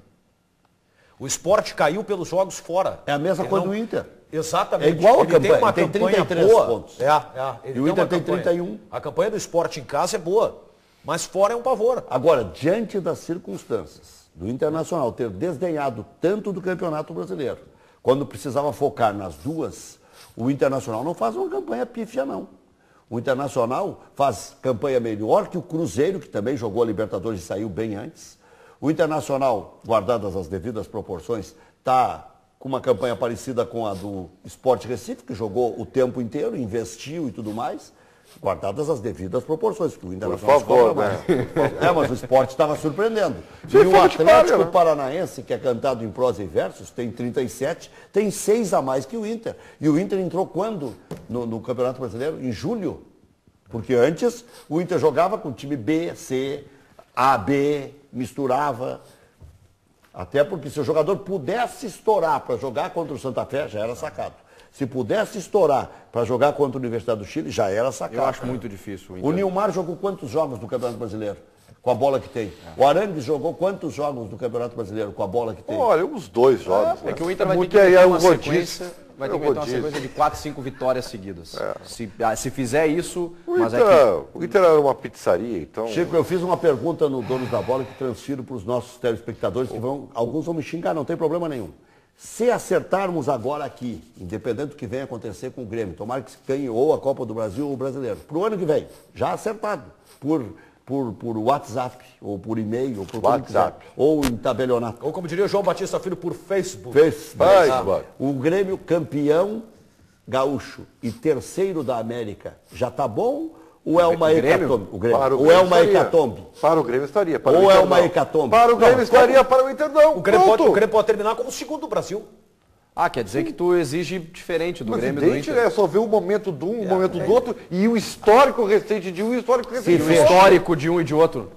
Speaker 2: O Sport caiu pelos jogos fora.
Speaker 3: É a mesma
Speaker 2: Ele
Speaker 3: coisa
Speaker 2: não-
Speaker 3: do Inter.
Speaker 2: Exatamente.
Speaker 3: É igual a
Speaker 2: ele
Speaker 3: campanha,
Speaker 2: tem uma
Speaker 3: ele tem
Speaker 2: campanha
Speaker 3: trinta e três
Speaker 2: boa.
Speaker 3: pontos.
Speaker 2: É, é. Ele
Speaker 3: E o
Speaker 2: tem
Speaker 3: Inter
Speaker 2: uma
Speaker 3: tem
Speaker 2: campanha.
Speaker 3: trinta e um.
Speaker 2: A campanha do Sport em casa é boa, mas fora é um pavor.
Speaker 3: Agora, diante das circunstâncias do Internacional ter desdenhado tanto do Campeonato Brasileiro, quando precisava focar nas duas, o Internacional não faz uma campanha pífia, não. O Internacional faz campanha melhor que o Cruzeiro, que também jogou a Libertadores e saiu bem antes. O Internacional, guardadas as devidas proporções, está com uma campanha parecida com a do Sport Recife, que jogou o tempo inteiro, investiu e tudo mais. Guardadas as devidas proporções, porque o Internacional
Speaker 4: Por favor,
Speaker 3: cobra
Speaker 4: né?
Speaker 3: mais. É, mas o esporte estava surpreendendo.
Speaker 4: Sim,
Speaker 3: E o
Speaker 4: foi de
Speaker 3: Atlético
Speaker 4: palha, né?
Speaker 3: Paranaense, que é cantado em prosa e versos, tem trinta e sete, tem seis a mais que o Inter. E o Inter entrou quando no, no Campeonato Brasileiro? Em julho. Porque antes o Inter jogava com time B, C, A, B, misturava. Até porque se o jogador pudesse estourar para jogar contra o Santa Fé, já era sacado. Se pudesse estourar para jogar contra a Universidade do Chile, já era sacado.
Speaker 1: Eu acho muito difícil o Inter.
Speaker 3: O Nilmar jogou quantos jogos no Campeonato Brasileiro? Com a bola que tem. O Arangues jogou quantos jogos no Campeonato Brasileiro com a bola que tem?
Speaker 4: Olha, uns dois jogos.
Speaker 1: É que o Inter vai ter
Speaker 4: Muito
Speaker 1: que
Speaker 4: aí
Speaker 1: meter
Speaker 4: é
Speaker 1: uma
Speaker 4: o rodízio.
Speaker 1: sequência, vai ter
Speaker 4: É o
Speaker 1: que meter uma
Speaker 4: rodízio.
Speaker 1: sequência de quatro, cinco vitórias seguidas. Se, ah, se fizer isso,
Speaker 4: O
Speaker 1: mas
Speaker 4: Inter,
Speaker 1: é que
Speaker 4: o Inter era uma pizzaria, então...
Speaker 3: Chico, eu fiz uma pergunta no Donos da Bola que transfiro para os nossos telespectadores, que vão, alguns vão me xingar, não tem problema nenhum. Se acertarmos agora aqui, independente do que venha acontecer com o Grêmio, tomara que se ganhe ou a Copa do Brasil ou o Brasileiro, para o ano que vem, já acertado, por, por, por WhatsApp, ou por e-mail, ou por como
Speaker 4: WhatsApp.
Speaker 3: quiser, ou em tabelionato.
Speaker 2: Ou como diria o João Batista Filho, por Facebook.
Speaker 3: Facebook.
Speaker 4: Facebook.
Speaker 3: O Grêmio campeão gaúcho e terceiro da América, já tá bom? Ou é uma
Speaker 1: Grêmio?
Speaker 3: hecatombe? O Grêmio.
Speaker 4: Para o
Speaker 3: Ou é
Speaker 4: Grêmio
Speaker 3: uma
Speaker 4: estaria.
Speaker 3: hecatombe?
Speaker 4: Para o Grêmio estaria. Para o
Speaker 3: Ou é
Speaker 4: Inter
Speaker 3: uma
Speaker 4: não.
Speaker 3: hecatombe?
Speaker 4: Para o Grêmio
Speaker 3: Não,
Speaker 4: estaria, para o Inter não.
Speaker 2: O Grêmio, pode,
Speaker 4: Pronto.
Speaker 2: o Grêmio pode terminar como segundo do Brasil.
Speaker 1: Ah, quer dizer que tu exige diferente do
Speaker 4: Mas
Speaker 1: Grêmio e do
Speaker 4: evidente,
Speaker 1: Inter.
Speaker 4: né? Só ver o momento de um, o momento do outro, e o histórico recente de um e o histórico recente
Speaker 1: E
Speaker 4: do
Speaker 1: o
Speaker 4: outro.
Speaker 1: histórico de um e de outro.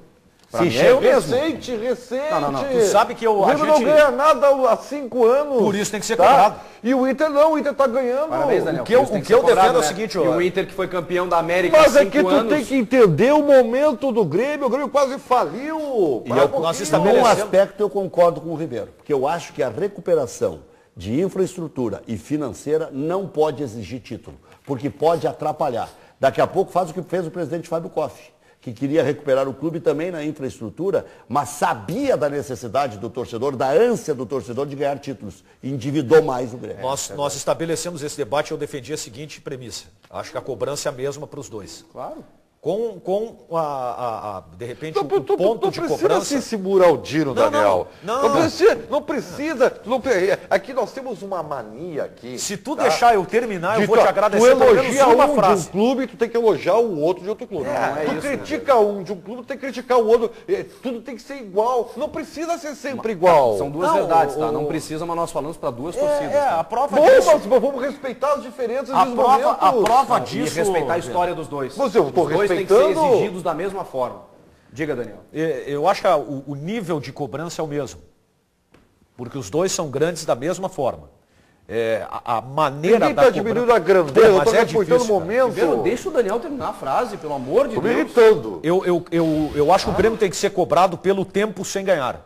Speaker 1: Pra mim é eu mesmo.
Speaker 4: Recente, recente.
Speaker 1: Não, não, não.
Speaker 2: Tu sabe que eu,
Speaker 4: O
Speaker 2: a
Speaker 4: Grêmio
Speaker 2: gente...
Speaker 4: não ganha nada há cinco anos.
Speaker 2: Por isso tem que ser
Speaker 4: tá?
Speaker 2: cobrado.
Speaker 4: E o Inter não, o Inter tá ganhando.
Speaker 1: Parabéns, Daniel.
Speaker 2: O que eu,
Speaker 1: Por isso tem
Speaker 2: o que
Speaker 1: ser
Speaker 2: eu
Speaker 1: cobrado,
Speaker 2: defendo é o
Speaker 1: né?
Speaker 2: seguinte,
Speaker 1: E
Speaker 2: ó.
Speaker 1: o Inter que foi campeão da América
Speaker 4: Mas
Speaker 1: há
Speaker 4: é que
Speaker 1: cinco
Speaker 4: tu
Speaker 1: anos.
Speaker 4: tem que entender o momento do Grêmio. O Grêmio quase faliu.
Speaker 3: E
Speaker 4: Para
Speaker 3: eu,
Speaker 4: um pouquinho.
Speaker 2: nós
Speaker 3: num
Speaker 2: estabelecemos-
Speaker 3: aspecto eu concordo com o Ribeiro, porque eu acho que a recuperação de infraestrutura e financeira não pode exigir título, porque pode atrapalhar. Daqui a pouco faz o que fez o presidente Fábio Koff, que queria recuperar o clube também na infraestrutura, mas sabia da necessidade do torcedor, da ânsia do torcedor de ganhar títulos. E endividou mais o Grêmio.
Speaker 2: Nós, nós estabelecemos esse debate e eu defendi a seguinte premissa. Acho que a cobrança é a mesma para os dois.
Speaker 1: Claro.
Speaker 2: Com, com a, a, a, de repente,
Speaker 4: Não,
Speaker 2: o
Speaker 4: tu, tu,
Speaker 2: ponto
Speaker 4: tu
Speaker 2: de
Speaker 4: precisa
Speaker 2: cobrança...
Speaker 4: se segurar o Dino,
Speaker 2: Não,
Speaker 4: Daniel.
Speaker 2: não,
Speaker 4: Não,
Speaker 2: não.
Speaker 4: precisa. Não precisa não pre- aqui nós temos uma mania aqui.
Speaker 2: Se tu
Speaker 4: tá?
Speaker 2: deixar eu terminar, eu
Speaker 4: De
Speaker 2: vou
Speaker 4: tu-
Speaker 2: te agradecer
Speaker 4: Tu
Speaker 2: pelo menos
Speaker 4: elogia
Speaker 2: uma
Speaker 4: um
Speaker 2: frase.
Speaker 4: de um clube, tu tem que elogiar o outro de outro clube.
Speaker 1: Não, é
Speaker 4: tu
Speaker 1: isso,
Speaker 4: critica um de um clube, tu tem que criticar o outro. É, tudo tem que ser igual. Não precisa ser sempre igual.
Speaker 1: São duas
Speaker 2: Não,
Speaker 1: verdades,
Speaker 2: o-
Speaker 1: tá? Não
Speaker 2: o-
Speaker 1: precisa, mas nós falamos para duas
Speaker 2: É,
Speaker 1: torcidas.
Speaker 2: é,
Speaker 1: tá?
Speaker 2: a prova
Speaker 4: Bom,
Speaker 2: disso...
Speaker 4: mas vamos respeitar as diferenças
Speaker 2: A
Speaker 4: dos
Speaker 2: prova,
Speaker 4: momentos.
Speaker 2: a prova
Speaker 1: E
Speaker 2: disso...
Speaker 1: respeitar a história dos dois.
Speaker 4: Mas eu tô
Speaker 1: Os dois têm que ser
Speaker 4: respeitando.
Speaker 1: exigidos da mesma forma. Diga, Daniel.
Speaker 2: É, Eu acho que a- o, o nível de cobrança é o mesmo. Porque os dois são grandes da mesma forma. É, a, a maneira
Speaker 4: Ninguém
Speaker 2: da
Speaker 4: está diminuindo a grandeza,
Speaker 2: Pô,
Speaker 4: eu
Speaker 2: mas
Speaker 4: estou
Speaker 2: é
Speaker 4: respeitando o
Speaker 2: difícil, cara.
Speaker 4: momento.
Speaker 1: Primeiro, deixa o Daniel terminar a frase, pelo amor de
Speaker 4: Estou me
Speaker 1: Deus.
Speaker 4: irritando.
Speaker 2: Eu, eu, eu, eu acho que o Grêmio tem que ser cobrado pelo tempo sem ganhar.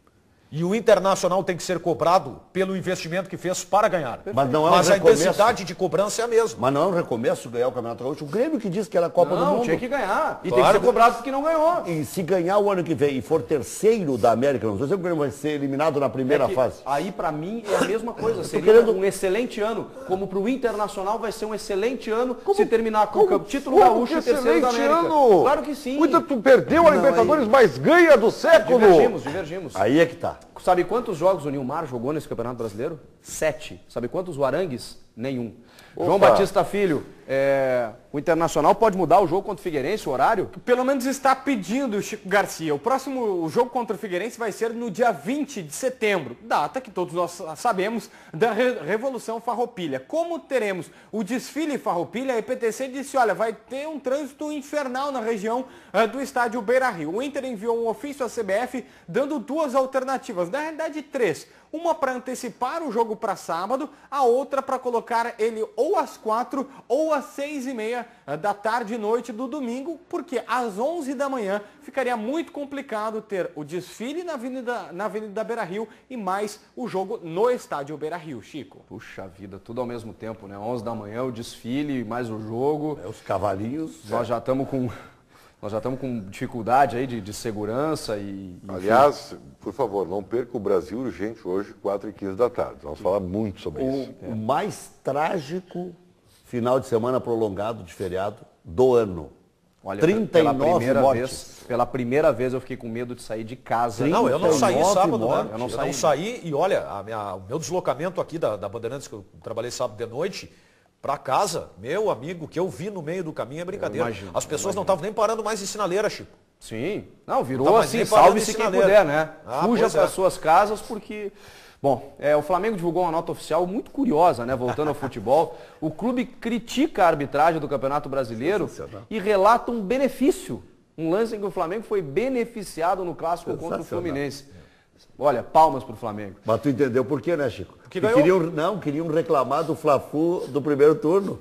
Speaker 2: E o Internacional tem que ser cobrado pelo investimento que fez para ganhar.
Speaker 3: Mas não é um
Speaker 2: Mas a
Speaker 3: recomeço.
Speaker 2: intensidade de cobrança é a mesma.
Speaker 3: Mas não é um recomeço ganhar o Campeonato Gaúcho. O Grêmio que disse que era a Copa do
Speaker 1: Não,
Speaker 3: Mundo.
Speaker 1: tinha que ganhar. E tem
Speaker 2: Claro.
Speaker 1: que ser cobrado porque não ganhou.
Speaker 3: E se ganhar o ano que vem e for terceiro da América, não sei se o Grêmio vai ser eliminado na primeira
Speaker 1: É que
Speaker 3: fase.
Speaker 1: Aí, pra mim, é a mesma coisa. Seria
Speaker 3: querendo-
Speaker 1: um excelente ano. Como pro Internacional vai ser um excelente ano se terminar com
Speaker 4: Como-
Speaker 1: o título
Speaker 4: como
Speaker 1: gaúcho
Speaker 4: que
Speaker 1: e terceiro da
Speaker 4: excelente
Speaker 1: América.
Speaker 4: ano?
Speaker 1: Claro que sim.
Speaker 4: Cuida, tu perdeu a
Speaker 3: Não,
Speaker 4: Libertadores
Speaker 3: aí-
Speaker 4: mais ganha do século.
Speaker 1: Divergimos, divergimos.
Speaker 3: Aí é que tá.
Speaker 1: Sabe quantos jogos o Nilmar jogou nesse Campeonato Brasileiro? Sete. Sabe quantos o Arangues? Nenhum. João Batista Filho, é, o Internacional pode mudar o jogo contra o Figueirense, o horário?
Speaker 5: Pelo menos está pedindo o Chico Garcia. O próximo jogo contra o Figueirense vai ser no dia vinte de setembro, data que todos nós sabemos da Re- Revolução Farroupilha. Como teremos o desfile Farroupilha, a E P T C disse, olha, vai ter um trânsito infernal na região eh, do estádio Beira-Rio. O Inter enviou um ofício à C B F dando duas alternativas, na realidade três. Uma para antecipar o jogo para sábado, a outra para colocar ele ou às quatro ou às seis e meia da tarde e noite do domingo, porque às onze da manhã ficaria muito complicado ter o desfile na Avenida, na Avenida Beira-Rio e mais o jogo no estádio Beira-Rio. Chico.
Speaker 1: Puxa vida, tudo ao mesmo tempo, né? onze da manhã, o desfile, mais o jogo.
Speaker 3: É, os cavalinhos.
Speaker 1: Nós já estamos com... Nós já estamos com dificuldade aí de, de segurança e... enfim.
Speaker 4: Aliás, por favor, não perca o Brasil Urgente hoje, quatro e quinze da tarde. Vamos falar muito sobre isso.
Speaker 3: O, o mais trágico final de semana prolongado de feriado do ano.
Speaker 1: Olha,
Speaker 3: trinta e
Speaker 1: pela
Speaker 3: nove
Speaker 1: primeira
Speaker 3: mortes.
Speaker 1: vez, pela primeira vez eu fiquei com medo de sair de casa.
Speaker 2: Não, eu não saí
Speaker 3: trinta e nove
Speaker 2: sábado, né?
Speaker 3: mortes.
Speaker 2: Eu não saí. e olha, a minha- o meu deslocamento aqui da, da Bandeirantes, que eu trabalhei sábado de noite, para casa, meu amigo, que eu vi no meio do caminho é brincadeira.
Speaker 1: imagino,
Speaker 2: As pessoas não estavam nem parando mais em sinaleira, Chico.
Speaker 1: Sim. Não, virou
Speaker 2: Não tá mais
Speaker 1: assim,
Speaker 2: nem parando
Speaker 1: salve-se
Speaker 2: em
Speaker 1: quem
Speaker 2: sinaleira.
Speaker 1: puder, né?
Speaker 2: Ah,
Speaker 1: Fuja
Speaker 2: pois
Speaker 1: para
Speaker 2: é.
Speaker 1: suas casas porque... Bom, é, o Flamengo divulgou uma nota oficial muito curiosa, né? Voltando ao futebol. O clube critica a arbitragem do Campeonato Brasileiro e relata um benefício. Um lance em que o Flamengo foi beneficiado no clássico contra o Fluminense. Olha, palmas para o Flamengo.
Speaker 3: Mas tu entendeu por quê, né, Chico?
Speaker 2: Que
Speaker 3: Porque
Speaker 2: ganhou.
Speaker 3: queriam, não, queriam reclamar do Fla-Flu do primeiro turno.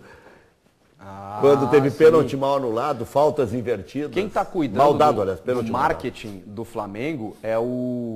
Speaker 1: Ah,
Speaker 3: Quando teve
Speaker 1: sim.
Speaker 3: pênalti mal anulado, faltas invertidas.
Speaker 1: Quem está cuidando
Speaker 3: mal dado,
Speaker 1: do,
Speaker 3: aliás,
Speaker 1: do
Speaker 3: pênalti mal dado.
Speaker 1: marketing do Flamengo é o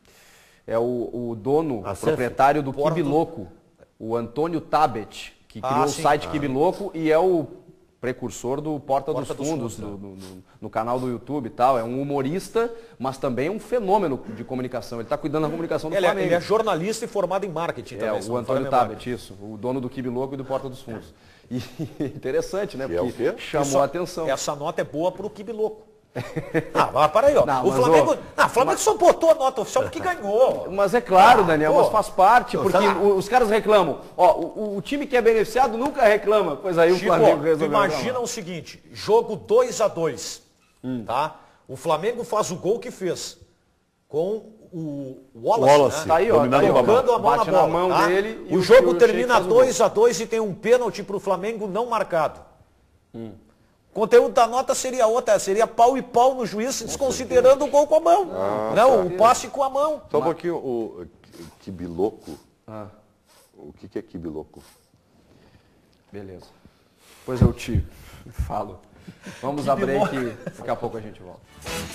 Speaker 1: é o, o dono,
Speaker 3: A C F.
Speaker 1: proprietário do
Speaker 2: Porta.
Speaker 1: Kibiloco, o Antônio Tabet, que
Speaker 2: Ah,
Speaker 1: criou o
Speaker 2: sim.
Speaker 1: site
Speaker 2: Ah.
Speaker 1: Kibiloco e é o precursor do Porta,
Speaker 2: Porta
Speaker 1: dos
Speaker 2: dos
Speaker 1: Fundos,
Speaker 2: Fundos,
Speaker 1: no, no- no- no canal do YouTube e tal. É um humorista, mas também um fenômeno de comunicação. Ele está cuidando da comunicação do
Speaker 2: Ele é,
Speaker 1: Flamengo.
Speaker 2: ele é jornalista e formado em marketing
Speaker 1: É,
Speaker 2: também. se
Speaker 1: o
Speaker 2: não me falha a
Speaker 1: Antônio
Speaker 2: memória.
Speaker 1: Tabet, isso, o dono do Kibiloco e do Porta dos Fundos. E interessante, né?
Speaker 4: Que é o
Speaker 1: Porque
Speaker 4: quê?
Speaker 1: chamou
Speaker 2: Isso-
Speaker 1: a atenção.
Speaker 2: Essa nota é boa pro Kibe Louco. ah, mas para aí, ó.
Speaker 1: Não,
Speaker 2: o
Speaker 1: mas,
Speaker 2: Flamengo,
Speaker 1: ó,
Speaker 2: não, o Flamengo só botou a nota oficial porque ganhou.
Speaker 1: Mas é claro, Daniel,
Speaker 2: pô.
Speaker 1: mas faz parte, porque
Speaker 3: sabe-
Speaker 1: o- os caras reclamam. Ó, o, o time que é beneficiado nunca reclama. Pois aí o
Speaker 2: Chico,
Speaker 1: Flamengo
Speaker 2: tu
Speaker 1: resolveu
Speaker 2: imagina
Speaker 1: reclamar.
Speaker 2: o seguinte, jogo dois a dois,
Speaker 1: Hum.
Speaker 2: tá? O Flamengo faz o gol que fez com o Wallace,
Speaker 3: Wallace,
Speaker 2: né?
Speaker 1: Tá aí, ó,
Speaker 3: dominando
Speaker 1: tá aí, ó.
Speaker 3: a bola.
Speaker 2: Tocando a mão
Speaker 1: Bate
Speaker 2: na bola,
Speaker 1: na mão
Speaker 2: tá?
Speaker 1: dele e
Speaker 2: o
Speaker 1: o-
Speaker 2: jogo
Speaker 1: e o
Speaker 2: termina
Speaker 1: Sheik faz o gol.
Speaker 2: dois a dois e tem um pênalti pro Flamengo não marcado.
Speaker 1: Hum.
Speaker 2: O conteúdo da nota seria outra, seria pau e pau no juiz, desconsiderando o gol com a mão.
Speaker 4: Ah,
Speaker 2: não,
Speaker 4: tá.
Speaker 2: o passe com a mão.
Speaker 4: Só um pouquinho, o quibiloco.
Speaker 1: Ah,
Speaker 4: O que, que é quibiloco?
Speaker 1: beleza. Depois eu te falo. Vamos a break e daqui a pouco a gente volta.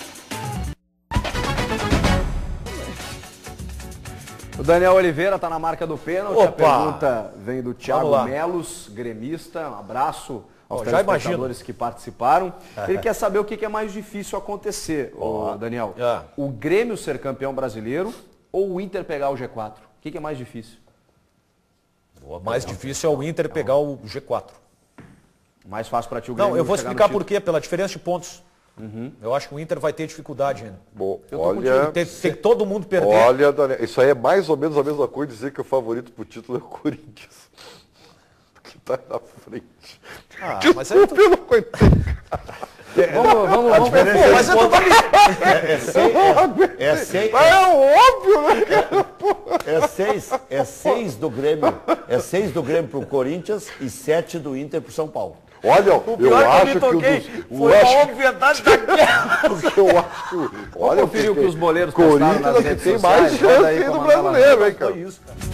Speaker 1: O Daniel Oliveira está na marca do pênalti.
Speaker 2: Opa!
Speaker 1: A pergunta vem do Thiago
Speaker 2: lá.
Speaker 1: Melos, gremista. Um abraço aos
Speaker 2: Ó, já
Speaker 1: telespectadores que participaram. Ele quer saber o que que é mais difícil acontecer, ô, Daniel.
Speaker 2: Ah.
Speaker 1: O Grêmio ser campeão brasileiro ou o Inter pegar o G quatro? O que que é mais difícil?
Speaker 2: O mais difícil é o Inter pegar o G quatro.
Speaker 1: Mais fácil para ti o Grêmio
Speaker 2: Não, eu vou
Speaker 1: chegar no
Speaker 2: explicar
Speaker 1: título?
Speaker 2: por quê, pela diferença de pontos. Eu acho que o Inter vai ter dificuldade ainda.
Speaker 4: Bom,
Speaker 1: Eu tô
Speaker 4: olha,
Speaker 2: Tem, tem que todo mundo perder.
Speaker 4: olha, Daniel, isso aí é mais ou menos a mesma coisa dizer que o favorito pro título é o Corinthians. Que tá na frente.
Speaker 2: Ah, mas aí tu...
Speaker 4: Pelo coitado.
Speaker 1: Vamos, vamos, vamos.
Speaker 3: diferença
Speaker 2: Pô, mas eu tô
Speaker 3: É seis, é, é seis,
Speaker 4: Mas é óbvio, né, cara?
Speaker 3: é seis, é seis do Grêmio, é seis do Grêmio pro Corinthians e sete do Inter pro São Paulo.
Speaker 4: Olha, eu acho que o dos... o acho,
Speaker 2: obviedade daquela.
Speaker 4: que eu acho...
Speaker 1: Vamos
Speaker 4: Olha,
Speaker 1: conferir o que os boleiros
Speaker 4: Corinthians
Speaker 1: postaram nas
Speaker 4: é que
Speaker 1: redes
Speaker 4: tem
Speaker 1: sociais.
Speaker 4: mais
Speaker 1: Manda
Speaker 4: chance
Speaker 1: aí,
Speaker 4: aí do
Speaker 1: comandante.
Speaker 4: brasileiro, hein, cara?
Speaker 2: Foi isso, cara.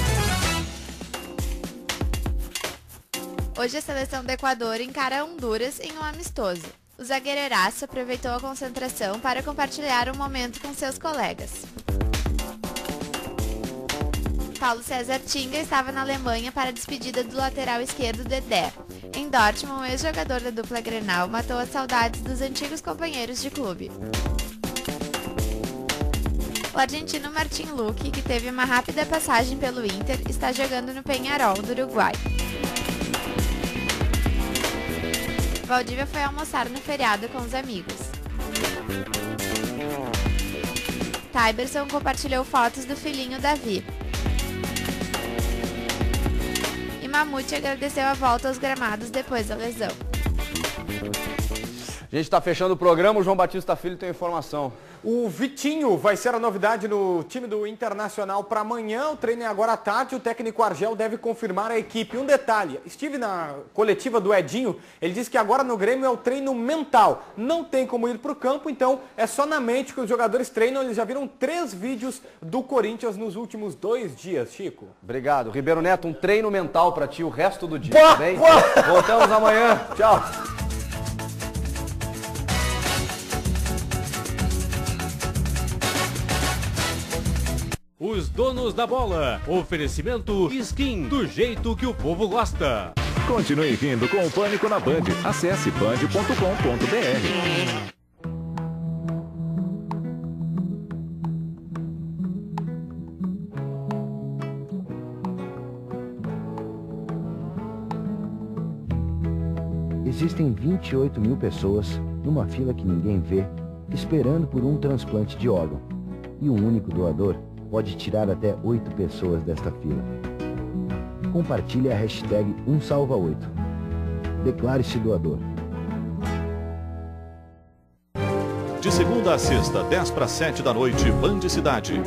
Speaker 10: Hoje a seleção do Equador encara Honduras em um amistoso. O zagueiraço aproveitou a concentração para compartilhar um momento com seus colegas. Paulo César Tinga estava na Alemanha para a despedida do lateral esquerdo Dedé. Em Dortmund, o ex-jogador da dupla Grenal matou as saudades dos antigos companheiros de clube. O argentino Martín Luque, que teve uma rápida passagem pelo Inter, está jogando no Peñarol, do Uruguai. Valdívia foi almoçar no feriado com os amigos. Tyberson compartilhou fotos do filhinho Davi. E Mamute agradeceu a volta aos gramados depois da lesão.
Speaker 1: A gente está fechando o programa, o João Batista Filho tem informação.
Speaker 5: O Vitinho vai ser a novidade no time do Internacional para amanhã. O treino é agora à tarde. O técnico Argel deve confirmar a equipe. Um detalhe, estive na coletiva do Edinho, ele disse que agora no Grêmio é o treino mental. Não tem como ir para o campo, então é só na mente que os jogadores treinam. Eles já viram três vídeos do Corinthians nos últimos dois dias, Chico.
Speaker 1: Obrigado. Ribeiro Neto, um treino mental para ti o resto do dia,
Speaker 2: Boa,
Speaker 1: tá bem?
Speaker 2: boa.
Speaker 1: Voltamos amanhã. Tchau.
Speaker 11: Os donos da bola. Oferecimento Skin, do jeito que o povo gosta.
Speaker 12: Continue rindo com o Pânico na Band. Acesse band ponto com ponto br.
Speaker 13: Existem vinte e oito mil pessoas numa fila que ninguém vê, esperando por um transplante de órgão. E um único doador pode tirar até oito pessoas desta fila. Compartilhe a hashtag um salva oito. Declare-se doador.
Speaker 12: De segunda a sexta, dez para sete da noite, Band Cidade.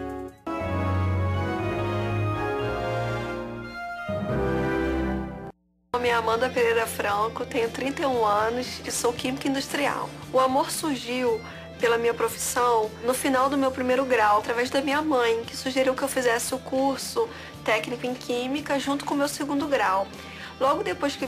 Speaker 14: Meu nome é Amanda Pereira Franco, tenho trinta e um anos e sou química industrial. O amor surgiu pela minha profissão no final do meu primeiro grau, através da minha mãe, que sugeriu que eu fizesse o curso técnico em química junto com o meu segundo grau. Logo depois que